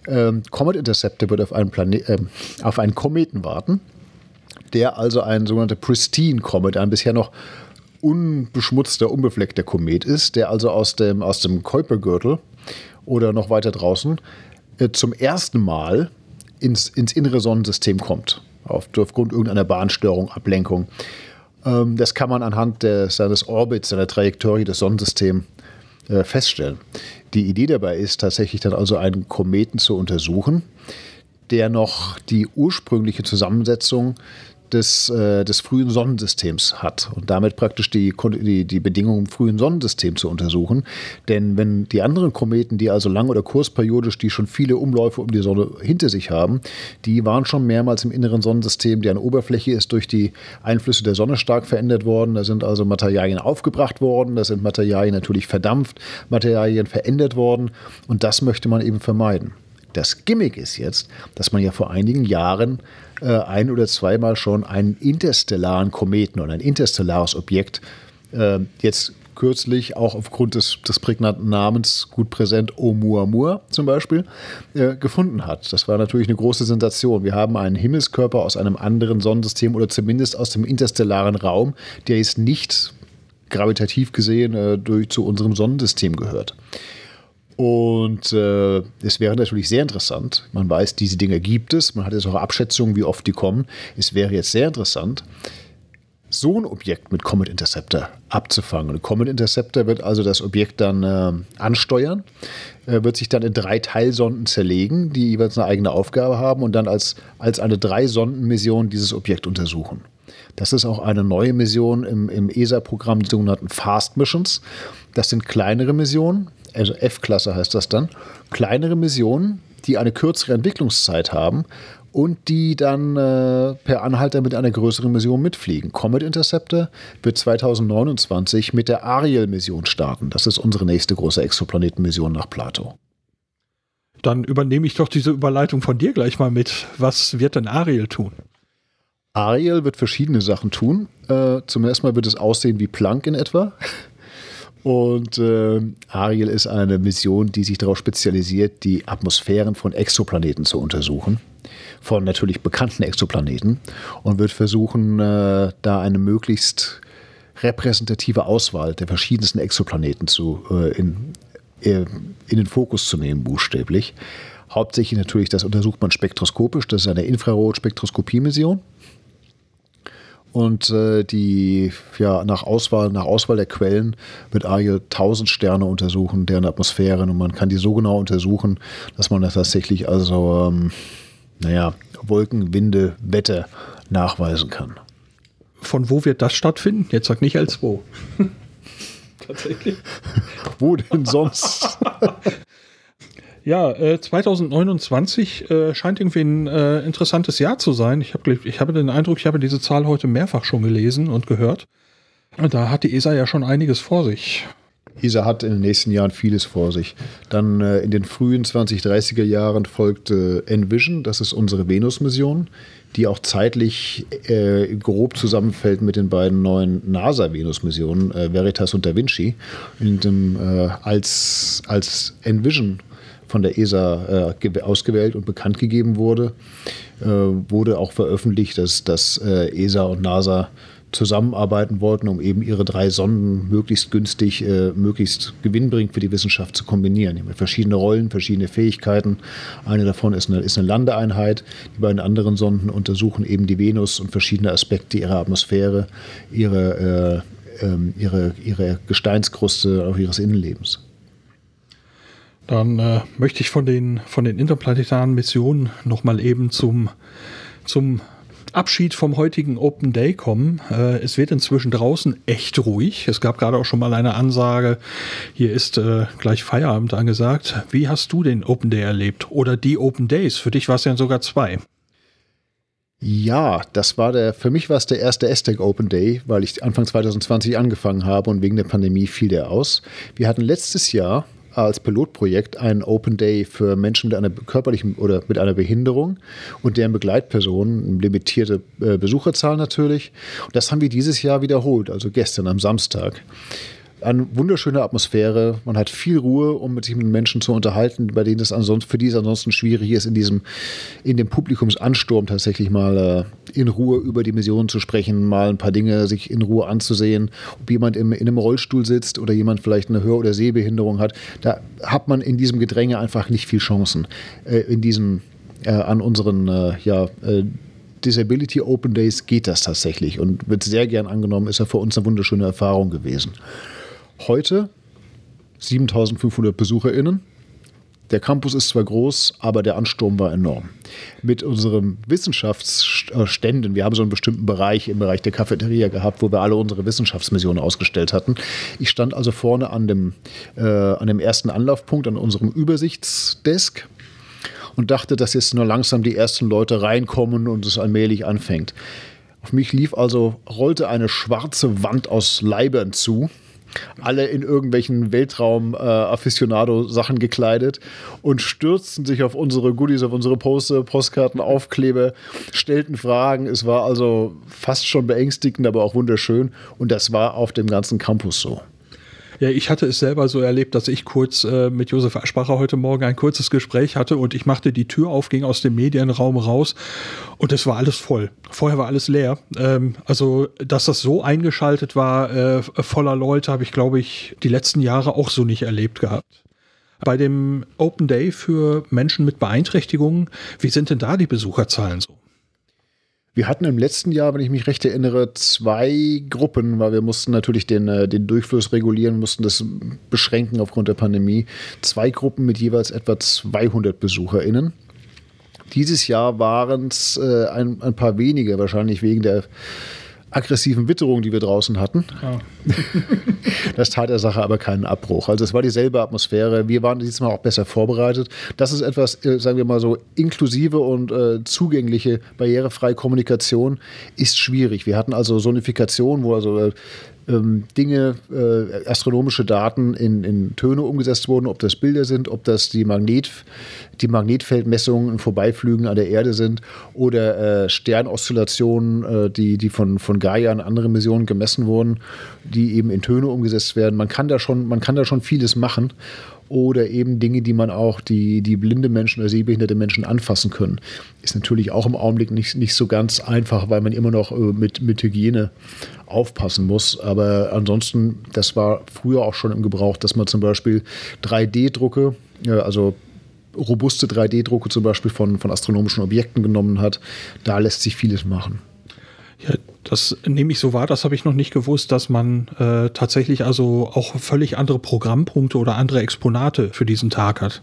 Comet Interceptor wird auf einen Kometen warten, der also ein sogenannter Pristine Comet, ein bisher noch unbeschmutzter, unbefleckter Komet ist, der also aus dem Kuipergürtel oder noch weiter draußen zum ersten Mal ins innere Sonnensystem kommt, aufgrund irgendeiner Bahnstörung, Ablenkung. Das kann man anhand seines Orbits, seiner Trajektorie des Sonnensystems feststellen. Die Idee dabei ist tatsächlich dann also einen Kometen zu untersuchen, der noch die ursprüngliche Zusammensetzung des frühen Sonnensystems hat und damit praktisch die Bedingungen im frühen Sonnensystem zu untersuchen. Denn wenn die anderen Kometen, die also lang- oder kursperiodisch, die schon viele Umläufe um die Sonne hinter sich haben, die waren schon mehrmals im inneren Sonnensystem, deren Oberfläche ist durch die Einflüsse der Sonne stark verändert worden. Da sind also Materialien aufgebracht worden, da sind Materialien natürlich verdampft, Materialien verändert worden und das möchte man eben vermeiden. Das Gimmick ist jetzt, dass man ja vor einigen Jahren ein- oder zweimal schon einen interstellaren Kometen oder ein interstellares Objekt jetzt kürzlich auch aufgrund des prägnanten Namens gut präsent, Oumuamua zum Beispiel, gefunden hat. Das war natürlich eine große Sensation. Wir haben einen Himmelskörper aus einem anderen Sonnensystem oder zumindest aus dem interstellaren Raum, der jetzt nicht gravitativ gesehen zu unserem Sonnensystem gehört. Und es wäre natürlich sehr interessant, man weiß, diese Dinge gibt es, man hat jetzt auch Abschätzungen, wie oft die kommen. Es wäre jetzt sehr interessant, so ein Objekt mit Comet Interceptor abzufangen. Und Comet Interceptor wird also das Objekt dann ansteuern, wird sich dann in 3 Teilsonden zerlegen, die jeweils eine eigene Aufgabe haben und dann als eine 3-Sonden-Mission dieses Objekt untersuchen. Das ist auch eine neue Mission im ESA-Programm, die sogenannten Fast Missions. Das sind kleinere Missionen, also F-Klasse heißt das dann, kleinere Missionen, die eine kürzere Entwicklungszeit haben und die dann per Anhalter mit einer größeren Mission mitfliegen. Comet Interceptor wird 2029 mit der Ariel-Mission starten. Das ist unsere nächste große Exoplanetenmission nach Plato. Dann übernehme ich doch diese Überleitung von dir gleich mal mit. Was wird denn Ariel tun? Ariel wird verschiedene Sachen tun. Zum ersten Mal wird es aussehen wie Planck in etwa. Und Ariel ist eine Mission, die sich darauf spezialisiert, die Atmosphären von Exoplaneten zu untersuchen. Von natürlich bekannten Exoplaneten. Und wird versuchen, da eine möglichst repräsentative Auswahl der verschiedensten Exoplaneten in den Fokus zu nehmen, buchstäblich. Hauptsächlich natürlich, das untersucht man spektroskopisch. Das ist eine Infrarot-Spektroskopie-Mission. Und nach Auswahl der Quellen wird Ariel 1000 Sterne untersuchen, deren Atmosphären, und man kann die so genau untersuchen, dass man da tatsächlich also Wolken, Winde, Wetter nachweisen kann. Von wo wird das stattfinden? Jetzt sag nicht als wo. Tatsächlich. Wo denn sonst? Ja, 2029 scheint irgendwie ein interessantes Jahr zu sein. Ich habe den Eindruck, ich habe diese Zahl heute mehrfach schon gelesen und gehört. Und da hat die ESA ja schon einiges vor sich. ESA hat in den nächsten Jahren vieles vor sich. Dann in den frühen 2030er Jahren folgt Envision, das ist unsere Venus-Mission, die auch zeitlich grob zusammenfällt mit den beiden neuen NASA-Venus-Missionen, Veritas und Da Vinci. Als Envision von der ESA ausgewählt und bekannt gegeben wurde, wurde auch veröffentlicht, dass ESA und NASA zusammenarbeiten wollten, um eben ihre 3 Sonden möglichst günstig, möglichst gewinnbringend für die Wissenschaft zu kombinieren. Die haben verschiedene Rollen, verschiedene Fähigkeiten. Eine davon ist eine Landeeinheit. Die beiden anderen Sonden untersuchen eben die Venus und verschiedene Aspekte ihrer Atmosphäre, ihre Gesteinskruste, auch ihres Innenlebens. Dann möchte ich von den interplanetaren Missionen nochmal eben zum Abschied vom heutigen Open Day kommen. Es wird inzwischen draußen echt ruhig. Es gab gerade auch schon mal eine Ansage, hier ist gleich Feierabend angesagt. Wie hast du den Open Day erlebt? Oder die Open Days? Für dich war es ja sogar 2. Ja, für mich war es der erste ESTEC Open Day, weil ich Anfang 2020 angefangen habe und wegen der Pandemie fiel der aus. Wir hatten letztes Jahr als Pilotprojekt einen Open Day für Menschen mit einer körperlichen oder mit einer Behinderung und deren Begleitpersonen, limitierte Besucherzahl natürlich. Und das haben wir dieses Jahr wiederholt, also gestern am Samstag. Eine wunderschöne Atmosphäre, man hat viel Ruhe, um sich mit Menschen zu unterhalten, für die es ansonsten schwierig ist, in dem Publikumsansturm tatsächlich mal in Ruhe über die Mission zu sprechen, mal ein paar Dinge sich in Ruhe anzusehen, ob jemand in einem Rollstuhl sitzt oder jemand vielleicht eine Hör- oder Sehbehinderung hat. Da hat man in diesem Gedränge einfach nicht viel Chancen. An unseren Disability Open Days geht das tatsächlich und wird sehr gern angenommen, ist ja für uns eine wunderschöne Erfahrung gewesen. Heute 7.500 BesucherInnen. Der Campus ist zwar groß, aber der Ansturm war enorm. Mit unseren Wissenschaftsständen, wir haben so einen bestimmten Bereich im Bereich der Cafeteria gehabt, wo wir alle unsere Wissenschaftsmissionen ausgestellt hatten. Ich stand also vorne an dem ersten Anlaufpunkt, an unserem Übersichtsdesk und dachte, dass jetzt nur langsam die ersten Leute reinkommen und es allmählich anfängt. Auf mich rollte eine schwarze Wand aus Leibern zu. Alle in irgendwelchen Weltraum-Aficionado-Sachen gekleidet und stürzten sich auf unsere Goodies, auf unsere Postkarten, Aufkleber, stellten Fragen. Es war also fast schon beängstigend, aber auch wunderschön. Und das war auf dem ganzen Campus so. Ja, ich hatte es selber so erlebt, dass ich kurz mit Josef Aschbacher heute Morgen ein kurzes Gespräch hatte und ich machte die Tür auf, ging aus dem Medienraum raus und es war alles voll. Vorher war alles leer. Also, dass das so eingeschaltet war, voller Leute, habe ich, glaube ich, die letzten Jahre auch so nicht erlebt gehabt. Bei dem Open Day für Menschen mit Beeinträchtigungen, wie sind denn da die Besucherzahlen so? Wir hatten im letzten Jahr, wenn ich mich recht erinnere, 2 Gruppen, weil wir mussten natürlich den Durchfluss regulieren, mussten das beschränken aufgrund der Pandemie. 2 Gruppen mit jeweils etwa 200 BesucherInnen. Dieses Jahr waren es ein paar wenige, wahrscheinlich wegen der aggressiven Witterung, die wir draußen hatten. Oh. Das tat der Sache aber keinen Abbruch. Also es war dieselbe Atmosphäre. Wir waren diesmal auch besser vorbereitet. Das ist etwas, sagen wir mal so, inklusive und zugängliche, barrierefreie Kommunikation ist schwierig. Wir hatten also Sonifikation, wo also Dinge, astronomische Daten in Töne umgesetzt wurden, ob das Bilder sind, ob das die Magnetfeldmessungen in Vorbeiflügen an der Erde sind oder Sternoszillationen, die von Gaia an andere Missionen gemessen wurden, die eben in Töne umgesetzt werden. Man kann da schon vieles machen. Oder eben Dinge, die man auch, die blinde Menschen oder sehbehinderte Menschen anfassen können. Ist natürlich auch im Augenblick nicht so ganz einfach, weil man immer noch mit Hygiene aufpassen muss. Aber ansonsten, das war früher auch schon im Gebrauch, dass man zum Beispiel 3D-Drucke, also robuste 3D-Drucke zum Beispiel von astronomischen Objekten genommen hat. Da lässt sich vieles machen. Ja, das nehme ich so wahr, das habe ich noch nicht gewusst, dass man tatsächlich also auch völlig andere Programmpunkte oder andere Exponate für diesen Tag hat.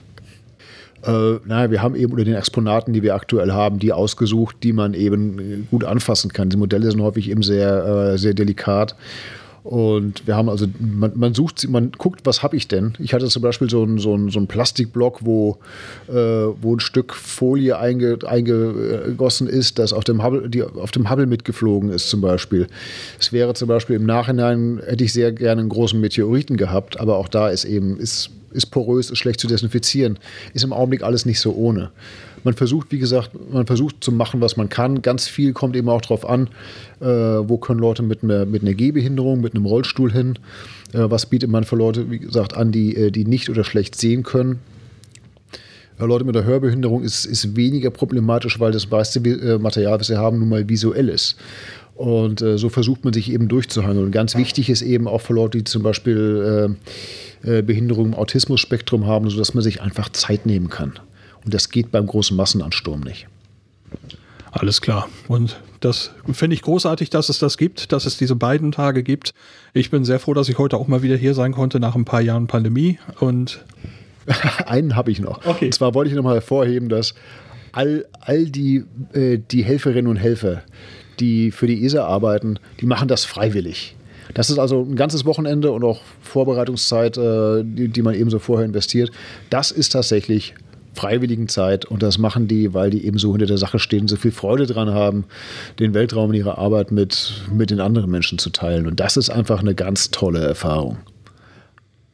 Wir haben eben unter den Exponaten, die wir aktuell haben, die ausgesucht, die man eben gut anfassen kann. Die Modelle sind häufig eben sehr, sehr delikat. Und wir haben also, man guckt, was habe ich denn? Ich hatte zum Beispiel so einen Plastikblock, wo ein Stück Folie eingegossen ist, das auf dem Hubble mitgeflogen ist zum Beispiel. Es wäre zum Beispiel im Nachhinein, hätte ich sehr gerne einen großen Meteoriten gehabt, aber auch da ist porös, ist schlecht zu desinfizieren. Ist im Augenblick alles nicht so ohne. Man versucht, wie gesagt, zu machen, was man kann. Ganz viel kommt eben auch darauf an, wo können Leute mit einer Gehbehinderung, mit einem Rollstuhl hin. Was bietet man für Leute, wie gesagt, an, die nicht oder schlecht sehen können. Leute mit einer Hörbehinderung ist weniger problematisch, weil das meiste Material, was sie haben, nun mal visuell ist. Und so versucht man sich eben durchzuhangeln. Und ganz wichtig ist eben auch für Leute, die zum Beispiel Behinderung im Autismus-Spektrum haben, sodass man sich einfach Zeit nehmen kann. Und das geht beim großen Massenansturm nicht. Alles klar. Und das finde ich großartig, dass es das gibt, dass es diese beiden Tage gibt. Ich bin sehr froh, dass ich heute auch mal wieder hier sein konnte nach ein paar Jahren Pandemie. Und einen habe ich noch. Okay. Und zwar wollte ich noch mal hervorheben, dass all die Helferinnen und Helfer, die für die ESA arbeiten, die machen das freiwillig. Das ist also ein ganzes Wochenende und auch Vorbereitungszeit, die man eben so vorher investiert. Das ist tatsächlich Freiwilligenzeit und das machen die, weil die eben so hinter der Sache stehen, so viel Freude dran haben, den Weltraum in ihrer Arbeit mit den anderen Menschen zu teilen. Und das ist einfach eine ganz tolle Erfahrung.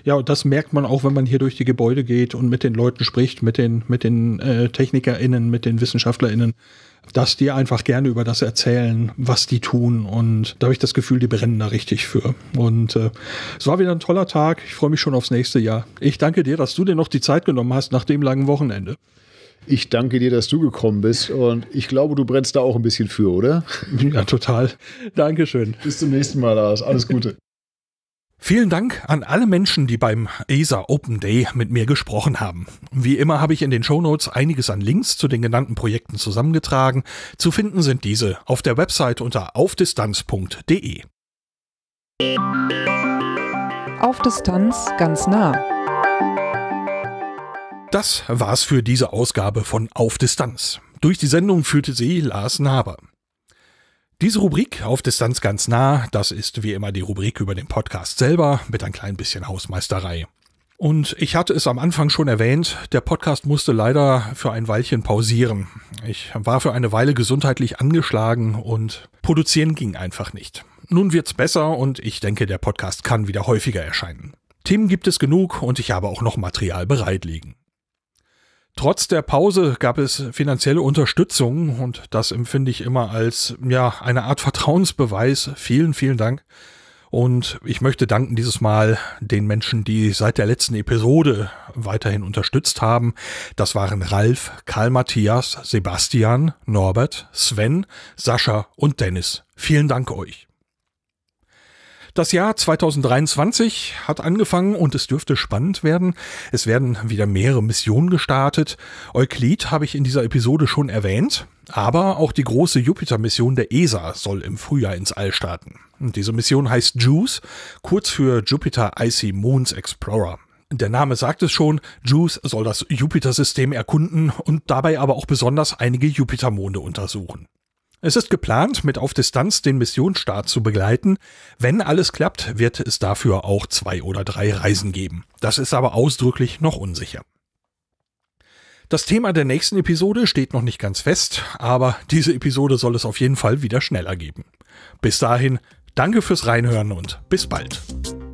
Ja, und das merkt man auch, wenn man hier durch die Gebäude geht und mit den Leuten spricht, mit den TechnikerInnen, mit den WissenschaftlerInnen, dass die einfach gerne über das erzählen, was die tun. Und da habe ich das Gefühl, die brennen da richtig für. Und es war wieder ein toller Tag. Ich freue mich schon aufs nächste Jahr. Ich danke dir, dass du dir noch die Zeit genommen hast nach dem langen Wochenende. Ich danke dir, dass du gekommen bist. Und ich glaube, du brennst da auch ein bisschen für, oder? Ja, total. Dankeschön. Bis zum nächsten Mal, Lars. Alles Gute. Vielen Dank an alle Menschen, die beim ESA Open Day mit mir gesprochen haben. Wie immer habe ich in den Shownotes einiges an Links zu den genannten Projekten zusammengetragen. Zu finden sind diese auf der Website unter aufdistanz.de. Auf Distanz ganz nah. Das war's für diese Ausgabe von Auf Distanz. Durch die Sendung führte sie Lars Naber. Diese Rubrik Auf Distanz ganz nah, das ist wie immer die Rubrik über den Podcast selber mit ein klein bisschen Hausmeisterei. Und ich hatte es am Anfang schon erwähnt, der Podcast musste leider für ein Weilchen pausieren. Ich war für eine Weile gesundheitlich angeschlagen und produzieren ging einfach nicht. Nun wird's besser und ich denke, der Podcast kann wieder häufiger erscheinen. Themen gibt es genug und ich habe auch noch Material bereit liegen. Trotz der Pause gab es finanzielle Unterstützung und das empfinde ich immer als eine Art Vertrauensbeweis. Vielen, vielen Dank. Und ich möchte danken dieses Mal den Menschen, die seit der letzten Episode weiterhin unterstützt haben. Das waren Ralf, Karl Matthias, Sebastian, Norbert, Sven, Sascha und Dennis. Vielen Dank euch. Das Jahr 2023 hat angefangen und es dürfte spannend werden. Es werden wieder mehrere Missionen gestartet. Euklid habe ich in dieser Episode schon erwähnt, aber auch die große Jupiter-Mission der ESA soll im Frühjahr ins All starten. Und diese Mission heißt JUICE, kurz für Jupiter Icy Moons Explorer. Der Name sagt es schon, JUICE soll das Jupiter-System erkunden und dabei aber auch besonders einige Jupitermonde untersuchen. Es ist geplant, mit Auf Distanz den Missionsstart zu begleiten. Wenn alles klappt, wird es dafür auch 2 oder 3 Reisen geben. Das ist aber ausdrücklich noch unsicher. Das Thema der nächsten Episode steht noch nicht ganz fest, aber diese Episode soll es auf jeden Fall wieder schneller geben. Bis dahin, danke fürs Reinhören und bis bald.